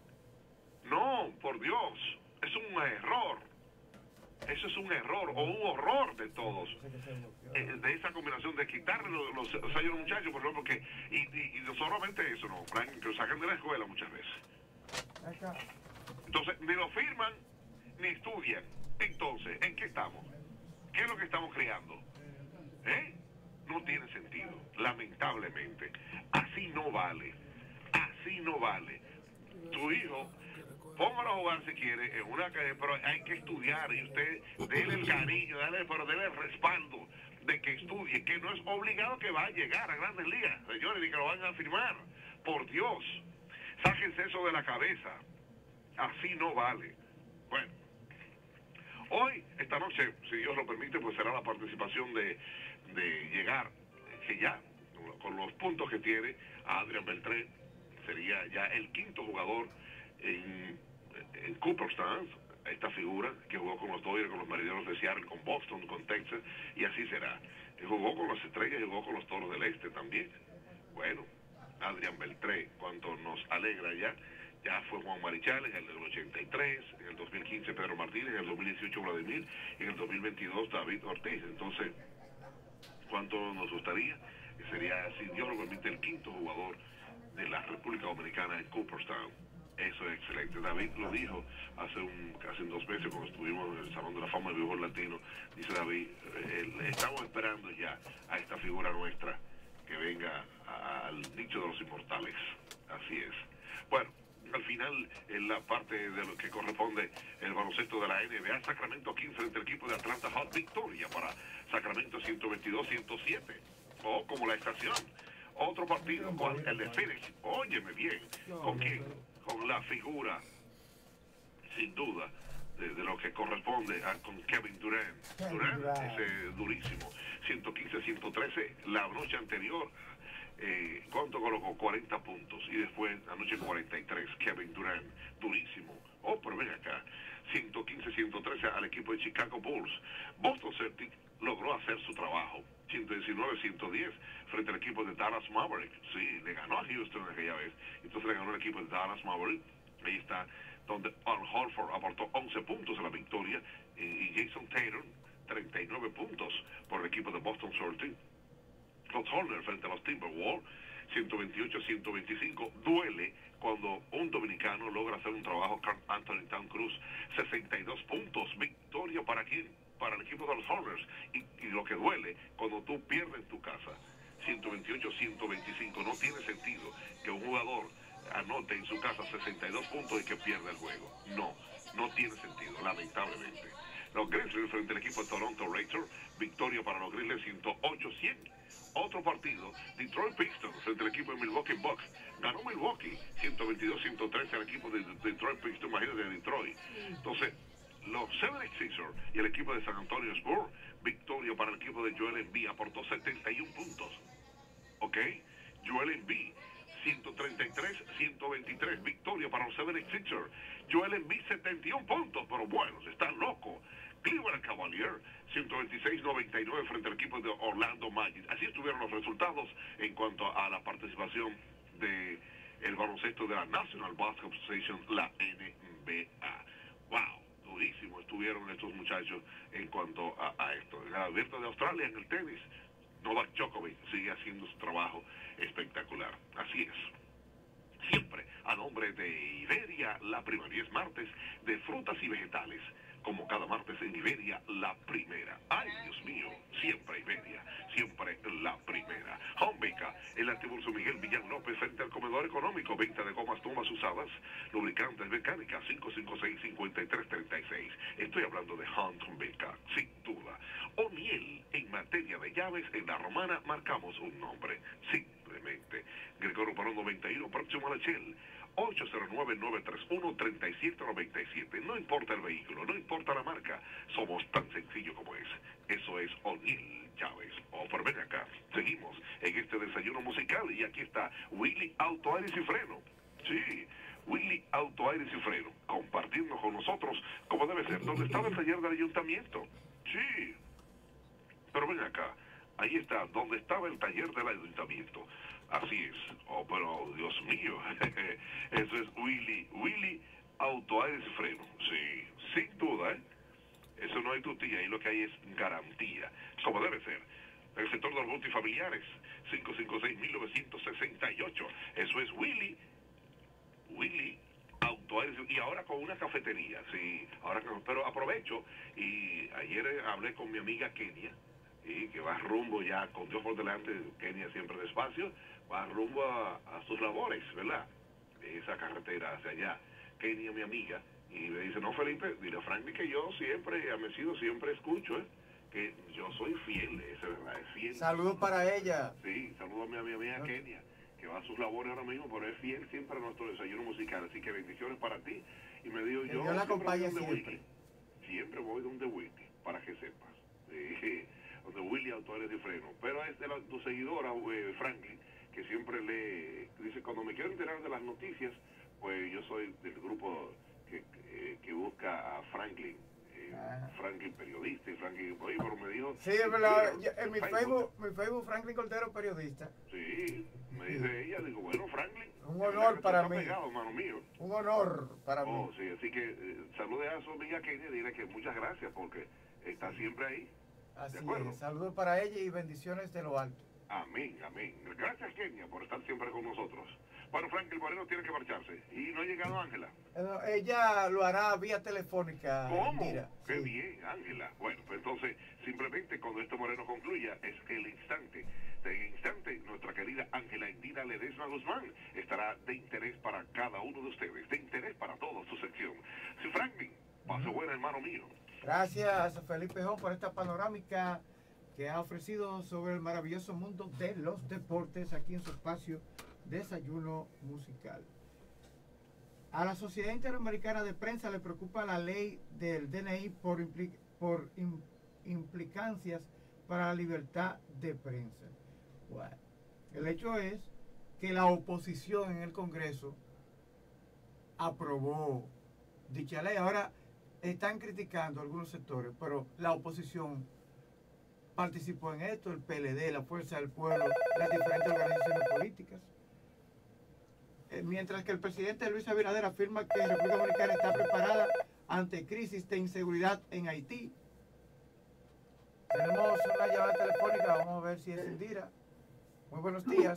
no, por Dios, es un error. Eso es un error o un horror de todos. Eh, de esa combinación de quitarle los, los, los años a los muchachos, por ejemplo, que, y, y, y no solamente eso, no, Frank, que lo sacan de la escuela muchas veces. Entonces, ni lo firman, ni estudian. Entonces, ¿en qué estamos? ¿Qué es lo que estamos creando? ¿Eh? No tiene sentido, lamentablemente. Así no vale. Así no vale. Tu hijo, póngalo a jugar si quiere, en una calle, pero hay que estudiar y usted déle el cariño, dale, pero déle el respaldo de que estudie, que no es obligado que va a llegar a Grandes Ligas, señores, ni que lo van a firmar. Por Dios, sáquense eso de la cabeza. Así no vale. Bueno, hoy, esta noche, si Dios lo permite, pues será la participación de, de llegar, que ya, con los puntos que tiene, a Adrián Beltré, sería ya el quinto jugador en, en Cooperstown, esta figura que jugó con los Dodgers, con los Marineros de Seattle, con Boston, con Texas, y así será. Y jugó con las Estrellas y jugó con los Toros del Este también. Bueno, Adrián Beltré, cuanto nos alegra ya. Ya fue Juan Marichal en el ochenta y tres, en el dos mil quince Pedro Martínez, en el dos mil dieciocho Vladimir, y en el dos mil veintidós David Ortiz. Entonces, ¿cuánto nos gustaría? Que sería, si Dios lo permite, el quinto jugador de la República Dominicana en Cooperstown. Eso es excelente. David lo dijo hace un casi dos meses cuando estuvimos en el Salón de la Fama del Béisbol Latino. Dice David, eh, estamos esperando ya a esta figura nuestra que venga a, al nicho de los inmortales. Así es. Bueno, al final, en la parte de lo que corresponde el baloncesto de la N B A, Sacramento quince frente al equipo de Atlanta Hawks, victoria para Sacramento ciento veintidós a ciento siete. O oh, como la estación. Otro partido, con el de Phoenix, óyeme bien, ¿con quién? Con la figura, sin duda, de, de lo que corresponde a, con Kevin Durant. Durant, ese durísimo, ciento quince a ciento trece, la noche anterior. Eh, ¿Cuánto colocó? cuarenta puntos y después anoche cuarenta y tres. Kevin Durant, durísimo. Oh, pero ven acá, ciento quince a ciento trece al equipo de Chicago Bulls. Boston Celtics logró hacer su trabajo, ciento diecinueve a ciento diez frente al equipo de Dallas Maverick. Sí, le ganó a Houston aquella vez, entonces le ganó el equipo de Dallas Maverick. Ahí está, donde Al Horford aportó once puntos a la victoria y Jason Tatum treinta y nueve puntos por el equipo de Boston Celtics. Los Hornets frente a los Timberwolves, ciento veintiocho a ciento veinticinco. Duele cuando un dominicano logra hacer un trabajo. Carl Anthony Town Cruz, sesenta y dos puntos. Victoria para quién? Para el equipo de los Hornets. Y, y lo que duele cuando tú pierdes en tu casa, ciento veintiocho a ciento veinticinco. No tiene sentido que un jugador anote en su casa sesenta y dos puntos y que pierda el juego. No, no tiene sentido, lamentablemente. Los Grizzlies frente al equipo de Toronto Raptors, victoria para los Grizzlies ciento ocho a cien. Otro partido, Detroit Pistons frente al equipo de Milwaukee Bucks. Ganó Milwaukee ciento veintidós a ciento trece al equipo de Detroit Pistons, imagínate, de Detroit. Entonces, los seventy-sixers y el equipo de San Antonio Spurs, victoria para el equipo de Joel Embiid, aportó setenta y un puntos. ¿Ok? Joel Embiid, ciento treinta y tres a ciento veintitrés, victoria para los seventy-sixers. Joel Embiid, setenta y un puntos, pero bueno, están locos. Cleveland Cavaliers, ciento veintiséis a noventa y nueve frente al equipo de Orlando Magic. Así estuvieron los resultados en cuanto a la participación de el baloncesto de la National Basketball Association, la N B A. ¡Wow! Durísimo estuvieron estos muchachos en cuanto a, a esto. El Abierto de Australia en el tenis, Novak Djokovic sigue haciendo su trabajo espectacular. Así es. Siempre a nombre de Iberia, la primera. Y es martes de frutas y vegetales. Como cada martes en Iberia, la primera. ¡Ay, Dios mío! Siempre Iberia, siempre la primera. Homebeca, el Antibulso Miguel Villán López, frente al comedor económico. Venta de gomas tumbas usadas, lubricantes mecánicas, cinco cinco seis, cinco tres tres seis. Estoy hablando de Homebeca, sin duda. O'Neill, en materia de llaves, en la Romana marcamos un nombre, simplemente. Gregorio Parón noventa y uno, próximo a la Shell. ocho cero nueve, nueve tres uno, tres siete nueve siete. No importa el vehículo, no importa la marca, somos tan sencillo como es. Eso eso es O'Neill Chávez. Oh, pero ven acá, seguimos en este desayuno musical y aquí está Willy Auto Aires y Freno. Sí, Willy Auto Aires y Freno, compartiendo con nosotros como debe ser. ¿Dónde estaba el taller del ayuntamiento? Sí, pero ven acá, ahí está, donde estaba el taller del ayuntamiento. Así es. Oh, pero Dios mío, eso es Willy, Willy Auto Aires y Freno. Sí, sin duda, ¿eh? Eso no hay tutía, ahí lo que hay es garantía, como debe ser. El sector de los multifamiliares, cinco cinco seis, mil novecientos sesenta y ocho. Eso es Willy, Willy Auto Aires, y ahora con una cafetería, sí. Ahora, pero aprovecho, y ayer hablé con mi amiga Kenia, y que va rumbo ya, con Dios por delante, Kenia siempre despacio, va rumbo a, a sus labores, ¿verdad? Esa carretera hacia allá. Kenia, mi amiga, y me dice, no, Felipe, dile a Franklin que yo siempre, a Mesido, siempre escucho, ¿eh? Que yo soy fiel, eso es verdad, es fiel. Saludos para ella. Sí, saludos a mi amiga ¿No? Kenia, que va a sus labores ahora mismo, pero es fiel siempre a nuestro desayuno musical, así que bendiciones para ti. Y me dijo, Que yo Dios la acompañe voy donde siempre. Willy, siempre voy donde Willy, para que sepas. Sí, donde Willy Auto Aires y Freno. Pero es de la, tu seguidora, eh, Franklin, que siempre lee, dice, cuando me quiero enterar de las noticias, pues yo soy del grupo que, que, que busca a Franklin. Ah. Franklin periodista y Franklin, oye, pero me dijo... Sí, es verdad. Yo- en mi Facebook, mi Facebook, Franklin Cordero, periodista. Sí, me dice ella, digo, bueno, Franklin. Un es honor verdad que para tú estás mí. pegado, hermano mío. Un honor para Oh, mí. sí, así que eh, salude a su amiga Kenia y dile que muchas gracias porque está siempre ahí. Así acuerdo. es. Saludos para ella y bendiciones de lo alto. Amén, amén. Gracias, Kenia, por estar siempre con nosotros. Bueno, Franklin Moreno tiene que marcharse. Y no ha llegado Ángela. Eh, Ella lo hará vía telefónica. ¿Cómo? Indira. Qué Sí. bien, Ángela. Bueno, pues entonces, simplemente cuando este Moreno concluya, es el instante. De instante, nuestra querida Ángela Indira Ledesma Guzmán estará de interés para cada uno de ustedes, de interés para toda su sección. Sí, Franklin, pase buena, hermano mío. Gracias a Felipe Jón por esta panorámica que ha ofrecido sobre el maravilloso mundo de los deportes aquí en su espacio Desayuno Musical. A la Sociedad Interamericana de Prensa le preocupa la ley del D N I por, impli por im implicancias para la libertad de prensa. Bueno, el hecho es que la oposición en el Congreso aprobó dicha ley. Ahora están criticando algunos sectores, pero la oposición participó en esto, el P L D, la Fuerza del Pueblo, las diferentes organizaciones políticas. Eh, mientras que el presidente Luis Abinader afirma que la República Dominicana está preparada ante crisis de inseguridad en Haití. Tenemos una llamada telefónica, vamos a ver si es Indira. Muy buenos días.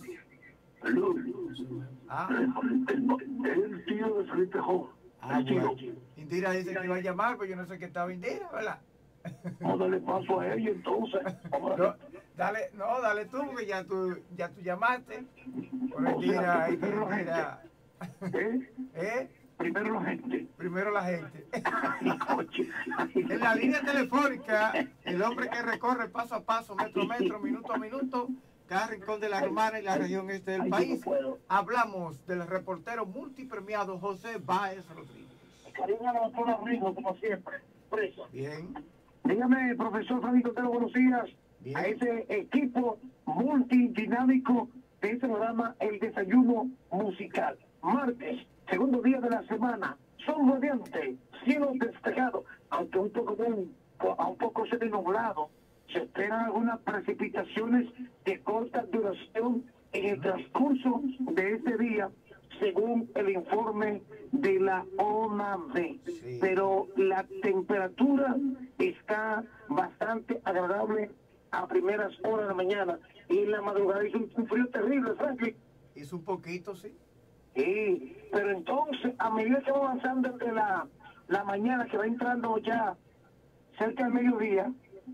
Ah, El tío de Felipe Jón. ah El tío. bueno. Indira dice que iba a llamar, pero yo no sé qué estaba Indira, ¿verdad? Vamos a darle paso a ella entonces. Vamos a No, darle- dale, no, dale tú, porque ya tú, ya tú llamaste. Por O sea, Indira, ahí que primero la Indira. ¿Eh? ¿Eh? Primero la gente. Primero la gente. Oye, En la línea telefónica, el hombre que recorre paso a paso, metro a metro, minuto a minuto, cada rincón de la Romana y la región este del Ay, yo país, no puedo. hablamos del reportero multipremiado José Báez Rodríguez. Cariño a la doctora Rijo, como siempre. Preso. Bien, Dígame, profesor Francisco Otero, buenos días. Bien. A ese equipo multidinámico de este programa, El Desayuno Musical. Martes, segundo día de la semana, sol radiante, cielo despejado, aunque un poco, un, un poco semi-nublado. Se esperan algunas precipitaciones de corta duración en el transcurso de este día, según el informe de la O N A V. Sí. Pero la temperatura está bastante agradable a primeras horas de la mañana, y en la madrugada hizo un, un frío terrible, Franklin. hizo un poquito, sí. Sí, pero entonces, a medida que va avanzando entre la, la mañana, que va entrando ya cerca del mediodía,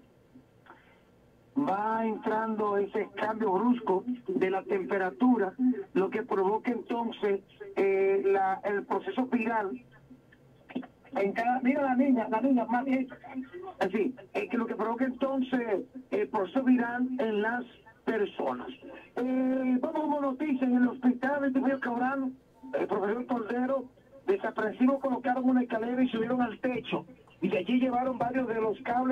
va entrando ese cambio brusco de la temperatura, lo que provoca entonces eh, la, el proceso viral en cada, mira la niña, la niña más bien, así, eh, que lo que provoca entonces el proceso viral en las personas. Eh, vamos a una noticia: en el hospital de Río Cabrán, el profesor Cordero, desaprensivo, colocaron una escalera y subieron al techo, y de allí llevaron varios de los cables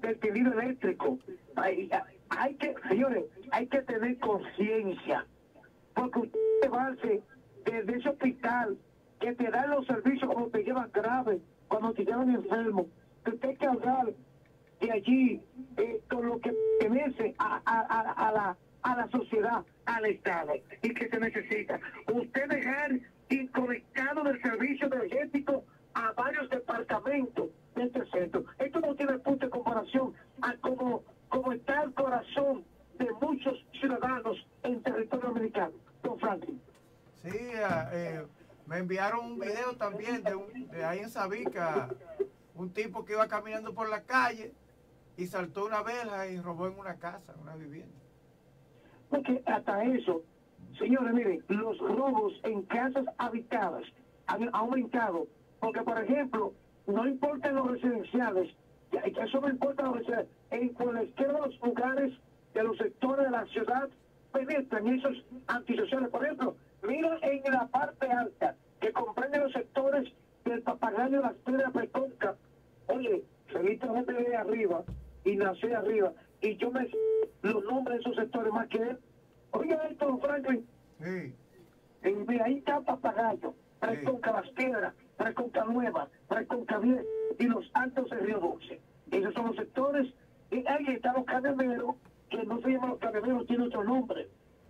del tendido eléctrico. Hay, hay que, señores, hay que tener conciencia, porque usted llevarse desde ese hospital que te dan los servicios cuando te llevan grave, cuando te llevan enfermo, que usted hay que hablar de allí eh, con lo que pertenece a, a, a, a, la, a la sociedad, al Estado, y que se necesita. Usted dejar inconectado del servicio energético a varios departamentos de este centro. Esto no tiene punto de comparación a cómo, cómo está el corazón de muchos ciudadanos en territorio americano. Don Franklin. Sí, eh, me enviaron un video también de, un, de ahí en Sabica, un tipo que iba caminando por la calle y saltó una verja y robó en una casa, una vivienda. Porque hasta eso, señores, miren, los robos en casas habitadas han aumentado. Porque, por ejemplo, no importan los residenciales, eso no importa los residenciales, en cualquiera de los lugares de los sectores de la ciudad penetran esos antisociales. Por ejemplo, mira en la parte alta, que comprende los sectores del Papagayo de las Piedras Preconca. Oye, Felipe no de arriba y nací arriba, y yo me sé los nombres de esos sectores más que él. Oiga esto, don Franklin. Sí. En, mira, ahí está Papagayo, Preconca Las Piedras, Preconca Nueva, Preconca Vieja y los Altos de Río Dulce. Esos son los sectores. Y ahí están los canemeros, que no se llaman los canemeros, tiene otro nombre.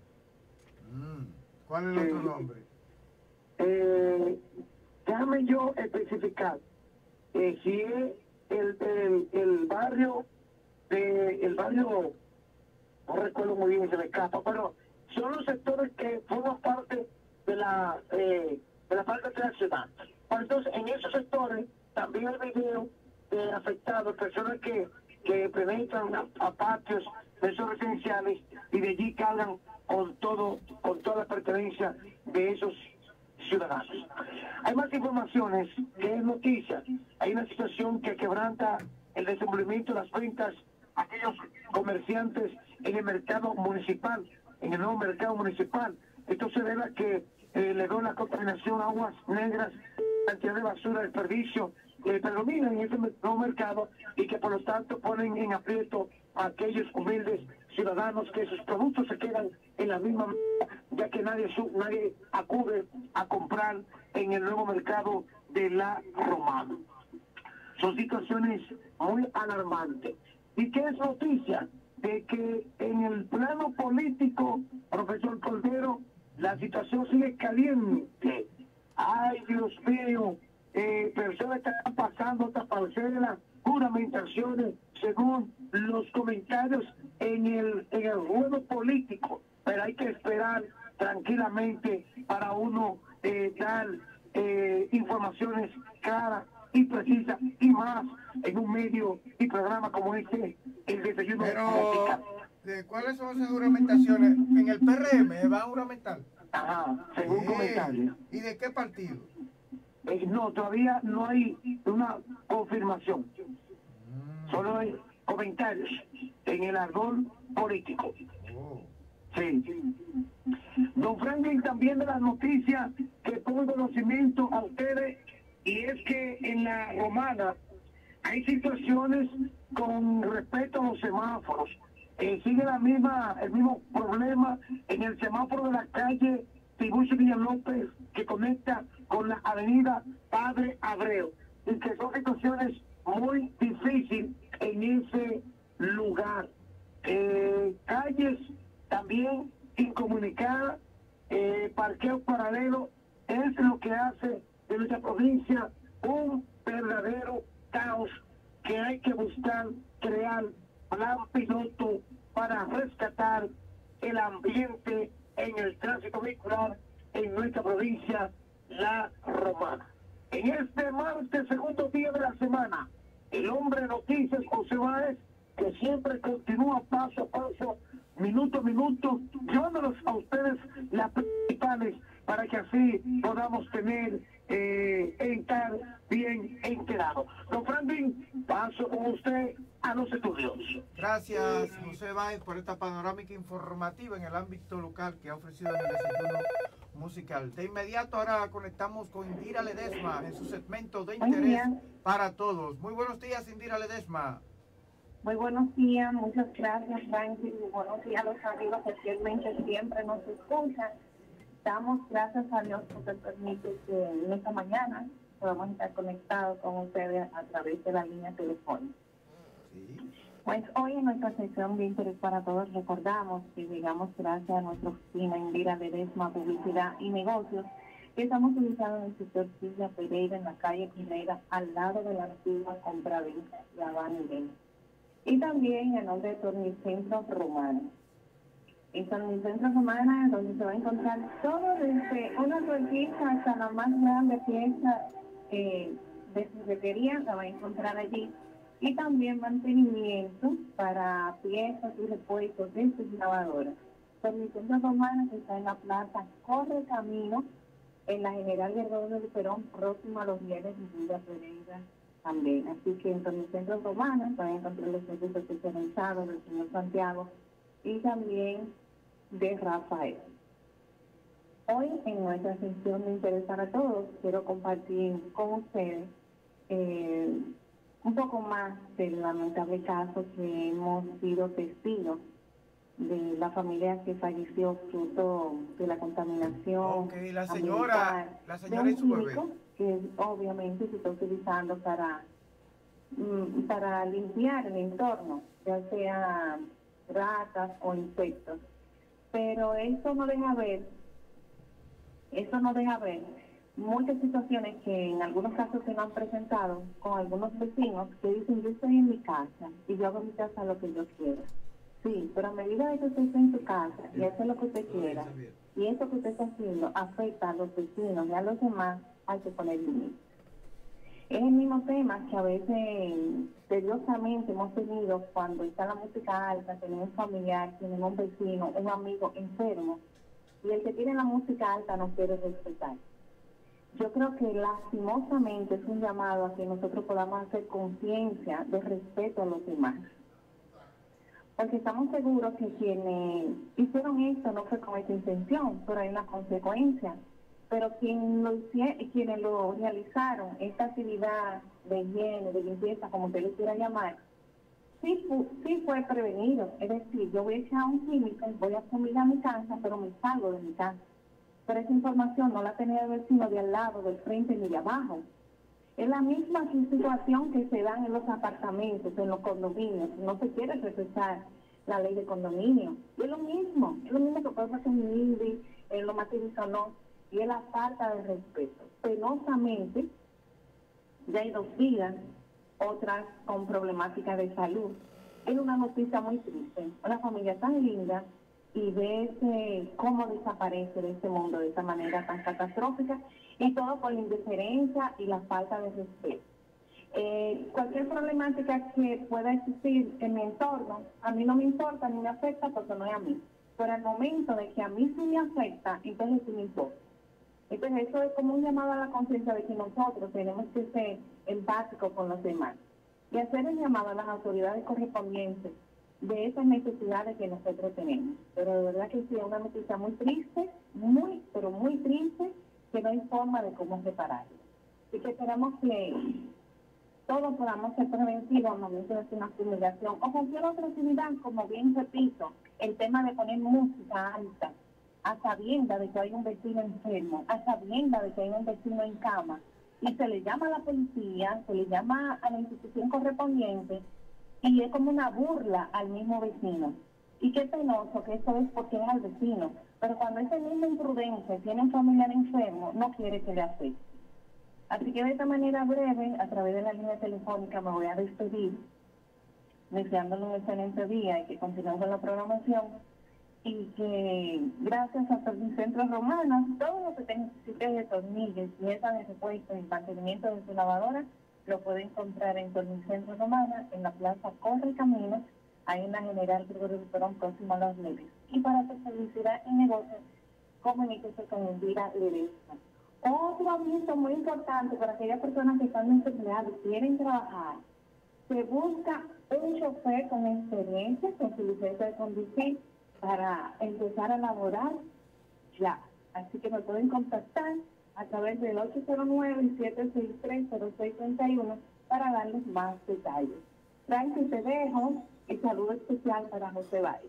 Mm. ¿Cuál es el otro nombre? Eh, déjame yo especificar. Eh, si es el, el, el barrio, de, el barrio, no recuerdo muy bien, se me escapa, pero son los sectores que forman parte de la, eh, de la parte de la ciudad. Entonces, en esos sectores también hay video de afectados, personas que, que penetran a, a patios de esos residenciales y de allí cargan con todo, con toda la pertenencia de esos ciudadanos. Hay más informaciones que es noticia. Hay una situación que quebranta el desenvolvimiento de las ventas a aquellos comerciantes en el mercado municipal, en el nuevo mercado municipal. Esto se debe a que eh, le dio la contaminación, aguas negras, cantidad de basura, desperdicio, que predomina en ese nuevo mercado y que por lo tanto ponen en aprieto a aquellos humildes ciudadanos que sus productos se quedan en la misma, ya que nadie, nadie acude a comprar en el nuevo mercado de la Romana. Son situaciones muy alarmantes. ¿Y qué es noticia? De que en el plano político, profesor Cordero, la situación sigue caliente. Ay, Dios mío, eh, personas que están pasando otras parcelas, juramentaciones, según los comentarios en el, en el ruedo político. Pero hay que esperar tranquilamente para uno eh, dar eh, informaciones claras y precisas, y más en un medio y programa como este, el Desayuno Musical. Pero, ¿cuáles son esas juramentaciones? ¿En el P R M se va a juramentar? Ajá, según Eh, comentarios. ¿Y de qué partido? Eh, no, todavía no hay una confirmación. Mm. Solo hay comentarios en el argón político. Oh. Sí. Don Franklin, también de las noticias que pongo conocimiento a ustedes, y es que en la Romana hay situaciones con respecto a los semáforos. Eh, sigue la misma, el mismo problema en el semáforo de la calle Tiburcio Villalópez, que conecta con la avenida Padre Abreu, y que son situaciones muy difíciles en ese lugar. Eh, calles también incomunicadas, eh, parqueos paralelos, es lo que hace de nuestra provincia un verdadero caos que hay que buscar crear plan piloto para rescatar el ambiente en el tránsito vehicular en nuestra provincia, La Romana. En este martes, segundo día de la semana, el hombre de noticias, José Báez, que siempre continúa paso a paso, minuto a minuto, llevándolos a ustedes las principales para que así podamos tener eh, estar bien enterados. Don Franklin, paso con usted a los estudios. Gracias, José Báez, por esta panorámica informativa en el ámbito local que ha ofrecido en el Desayuno Musical. De inmediato ahora conectamos con Indira Ledesma en su segmento de interés para todos. Muy buenos días, Indira Ledesma. Muy buenos días, muchas gracias, Francis, y buenos días a los amigos que fielmente siempre nos escuchan. Damos gracias a Dios porque permite que en esta mañana podamos estar conectados con ustedes a través de la línea telefónica. Sí. Pues hoy en nuestra sección de Interés para Todos recordamos que llegamos gracias a nuestra oficina Indira Ledesma Publicidad y Negocios, que estamos ubicados en el sector Villa Pereira, en la calle Pereira, al lado de la antigua Compraventa La Habana y Venta. Y también en nombre de Tornicentro Romano. En Tornicentro Romana, donde se va a encontrar todo desde una tortilla hasta la más grande pieza eh, de ferretería, la va a encontrar allí. Y también mantenimiento para piezas y repuestos de sus lavadoras. Tornicentro Romana, que está en la plaza Corre Camino, en la General Guerrero del Perón, próximo a los bienes de Villa Pereira también. Así que en Tornicentro Romana van a encontrar los servicios especializados del señor Santiago y también de Rafael. Hoy en nuestra sección de Interés para Todos quiero compartir con ustedes eh, un poco más del lamentable caso que hemos sido testigos de la familia que falleció fruto de la contaminación. Ok, la señora, la señora y su bebé. Que obviamente se está utilizando para, mm, para limpiar el entorno, ya sea ratas o insectos. Pero eso no deja ver, eso no deja ver muchas situaciones que en algunos casos se nos han presentado con algunos vecinos que dicen: yo estoy en mi casa y yo hago en mi casa lo que yo quiero. Sí, pero a medida de que usted está en su casa y hace lo que usted quiera, y eso que usted está haciendo afecta a los vecinos y a los demás, hay que poner límites. Es el mismo tema que a veces tediosamente hemos tenido cuando está la música alta, tenemos un familiar, tenemos un vecino, un amigo enfermo, y el que tiene la música alta no quiere respetar. Yo creo que lastimosamente es un llamado a que nosotros podamos hacer conciencia de respeto a los demás. Porque estamos seguros que quienes hicieron esto no fue con esa intención, pero hay una consecuencia. Pero quien lo hicie, quienes lo realizaron, esta actividad de higiene, de limpieza, como usted le quiera llamar, sí, sí fue prevenido. Es decir, yo voy a echar un químico, voy a fumigar mi casa, pero me salgo de mi casa. Pero esa información no la tenía el vecino de al lado, del frente ni de abajo. Es la misma situación que se da en los apartamentos, en los condominios. No se quiere respetar la ley de condominio. Y es lo mismo, es lo mismo que pasa con mi I B I, en lo material no, y es la falta de respeto. Penosamente, ya hay dos vidas, otras con problemáticas de salud. Es una noticia muy triste. Una familia tan linda y ves cómo desaparece de este mundo de esta manera tan catastrófica, y todo por la indiferencia y la falta de respeto. Eh, cualquier problemática que pueda existir en mi entorno, a mí no me importa ni me afecta porque no es a mí. Pero al momento de que a mí sí me afecta, entonces sí me importa. Entonces eso es como un llamado a la conciencia de que nosotros tenemos que ser empáticos con los demás y hacer el llamado a las autoridades correspondientes de esas necesidades que nosotros tenemos. Pero de verdad que sí, es una noticia muy triste, muy, pero muy triste, que no hay forma de cómo separarlo. Así que esperamos que todos podamos ser preventivos al momento de hacer una fumigación o cualquier otra actividad, como bien repito, el tema de poner música alta, a sabiendas de que hay un vecino enfermo, a sabiendas de que hay un vecino en cama, y se le llama a la policía, se le llama a la institución correspondiente, y es como una burla al mismo vecino. Y qué penoso que eso es porque es al vecino, pero cuando ese mismo imprudente tiene un familiar enfermo, no quiere que le afecte. Así que de esta manera breve, a través de la línea telefónica, me voy a despedir, deseándole un excelente día y que continúen con la programación, y que gracias a Tornicentro Romana, todo lo que necesite de tornillos, piezas de repuesto y mantenimiento de su lavadora, lo puede encontrar en Tornicentro Romana, en la plaza Corre Camino, ahí en la General Gregorio Perón, próximo a Las Leves. Y para su publicidad y negocios, comuníquese con Indira Ledesma. Otro aviso muy importante para aquellas personas que están desempleadas y quieren trabajar: se busca un chofer con experiencia, con su licencia de conducir, para empezar a laborar ya. Así que me pueden contactar a través del ocho cero nueve, siete seis tres, cero seis tres uno para darles más detalles. Francis, te dejo. Y saludo especial para José Báez.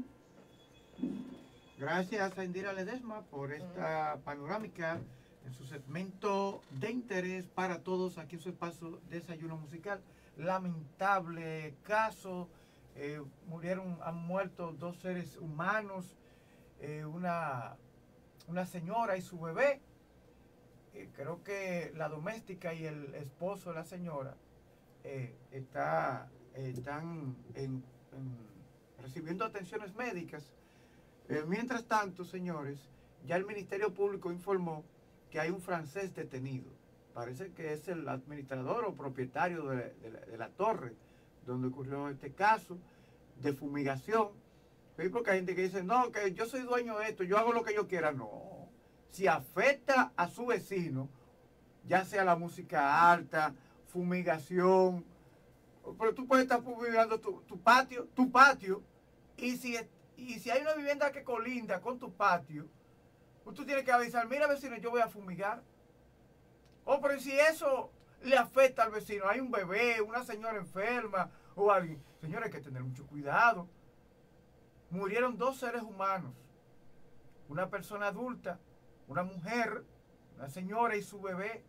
Gracias a Indira Ledesma por esta panorámica en su segmento de interés para todos aquí en su espacio Desayuno Musical. Lamentable caso, eh, murieron, han muerto dos seres humanos, eh, una, una señora y su bebé. Eh, creo que la doméstica y el esposo de la señora eh, está, eh, están en, en, recibiendo atenciones médicas. Eh, mientras tanto, señores, ya el Ministerio Público informó que hay un francés detenido. Parece que es el administrador o propietario de, de, la, de la torre donde ocurrió este caso de fumigación. ¿Sí? Porque hay gente que dice, no, que yo soy dueño de esto, yo hago lo que yo quiera. No, si afecta a su vecino, ya sea la música alta, fumigación, pero tú puedes estar fumigando tu, tu patio, tu patio, y si, y si hay una vivienda que colinda con tu patio, pues tú tienes que avisar, mira vecino, yo voy a fumigar. Oh, pero si eso le afecta al vecino, hay un bebé, una señora enferma o alguien, señores, hay que tener mucho cuidado. Murieron dos seres humanos, una persona adulta, una mujer, una señora y su bebé,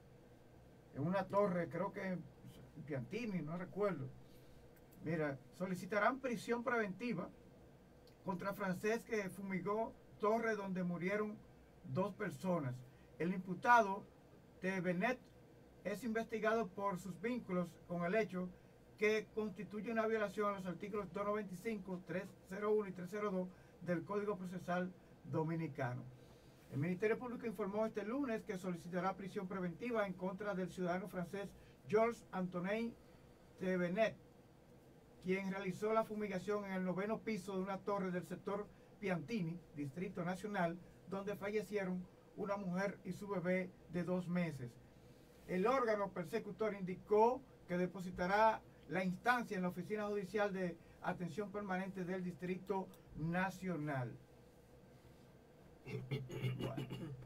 en una torre, creo que en Piantini, no recuerdo. Mira, solicitarán prisión preventiva contra francés que fumigó torre donde murieron dos personas. El imputado de Benet es investigado por sus vínculos con el hecho que constituye una violación a los artículos doscientos noventa y cinco, trescientos uno y trescientos dos del Código Procesal Dominicano. El Ministerio Público informó este lunes que solicitará prisión preventiva en contra del ciudadano francés Georges Antoine de Benet, quien realizó la fumigación en el noveno piso de una torre del sector Piantini, Distrito Nacional, donde fallecieron una mujer y su bebé de dos meses. El órgano persecutor indicó que depositará la instancia en la Oficina Judicial de Atención Permanente del Distrito Nacional. Bueno.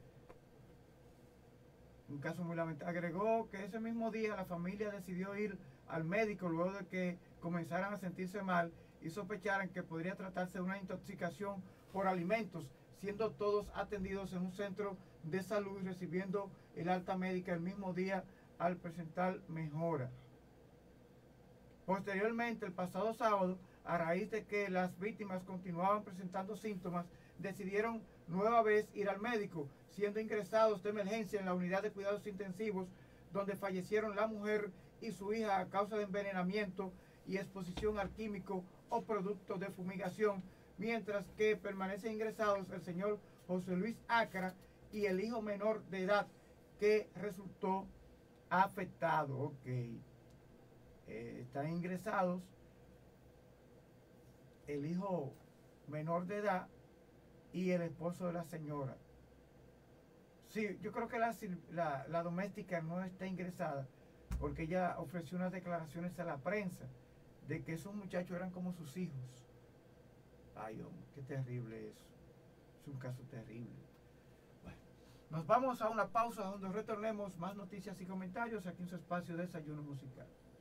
Un caso muy lamentable. Agregó que ese mismo día la familia decidió ir al médico luego de que comenzaran a sentirse mal y sospecharan que podría tratarse de una intoxicación por alimentos, siendo todos atendidos en un centro de salud y recibiendo el alta médica el mismo día al presentar mejora. Posteriormente, el pasado sábado, a raíz de que las víctimas continuaban presentando síntomas, decidieron nueva vez ir al médico, siendo ingresados de emergencia en la unidad de cuidados intensivos, donde fallecieron la mujer y su hija a causa de envenenamiento y exposición al químico o producto de fumigación, mientras que permanecen ingresados el señor José Luis Ácara y el hijo menor de edad que resultó afectado. Ok, eh, están ingresados el hijo menor de edad y el esposo de la señora. Sí, yo creo que la, la, la doméstica no está ingresada porque ella ofreció unas declaraciones a la prensa de que esos muchachos eran como sus hijos. Ay, hombre, qué terrible eso. Es un caso terrible. Bueno, nos vamos a una pausa donde retornemos más noticias y comentarios aquí en su espacio de Desayuno Musical.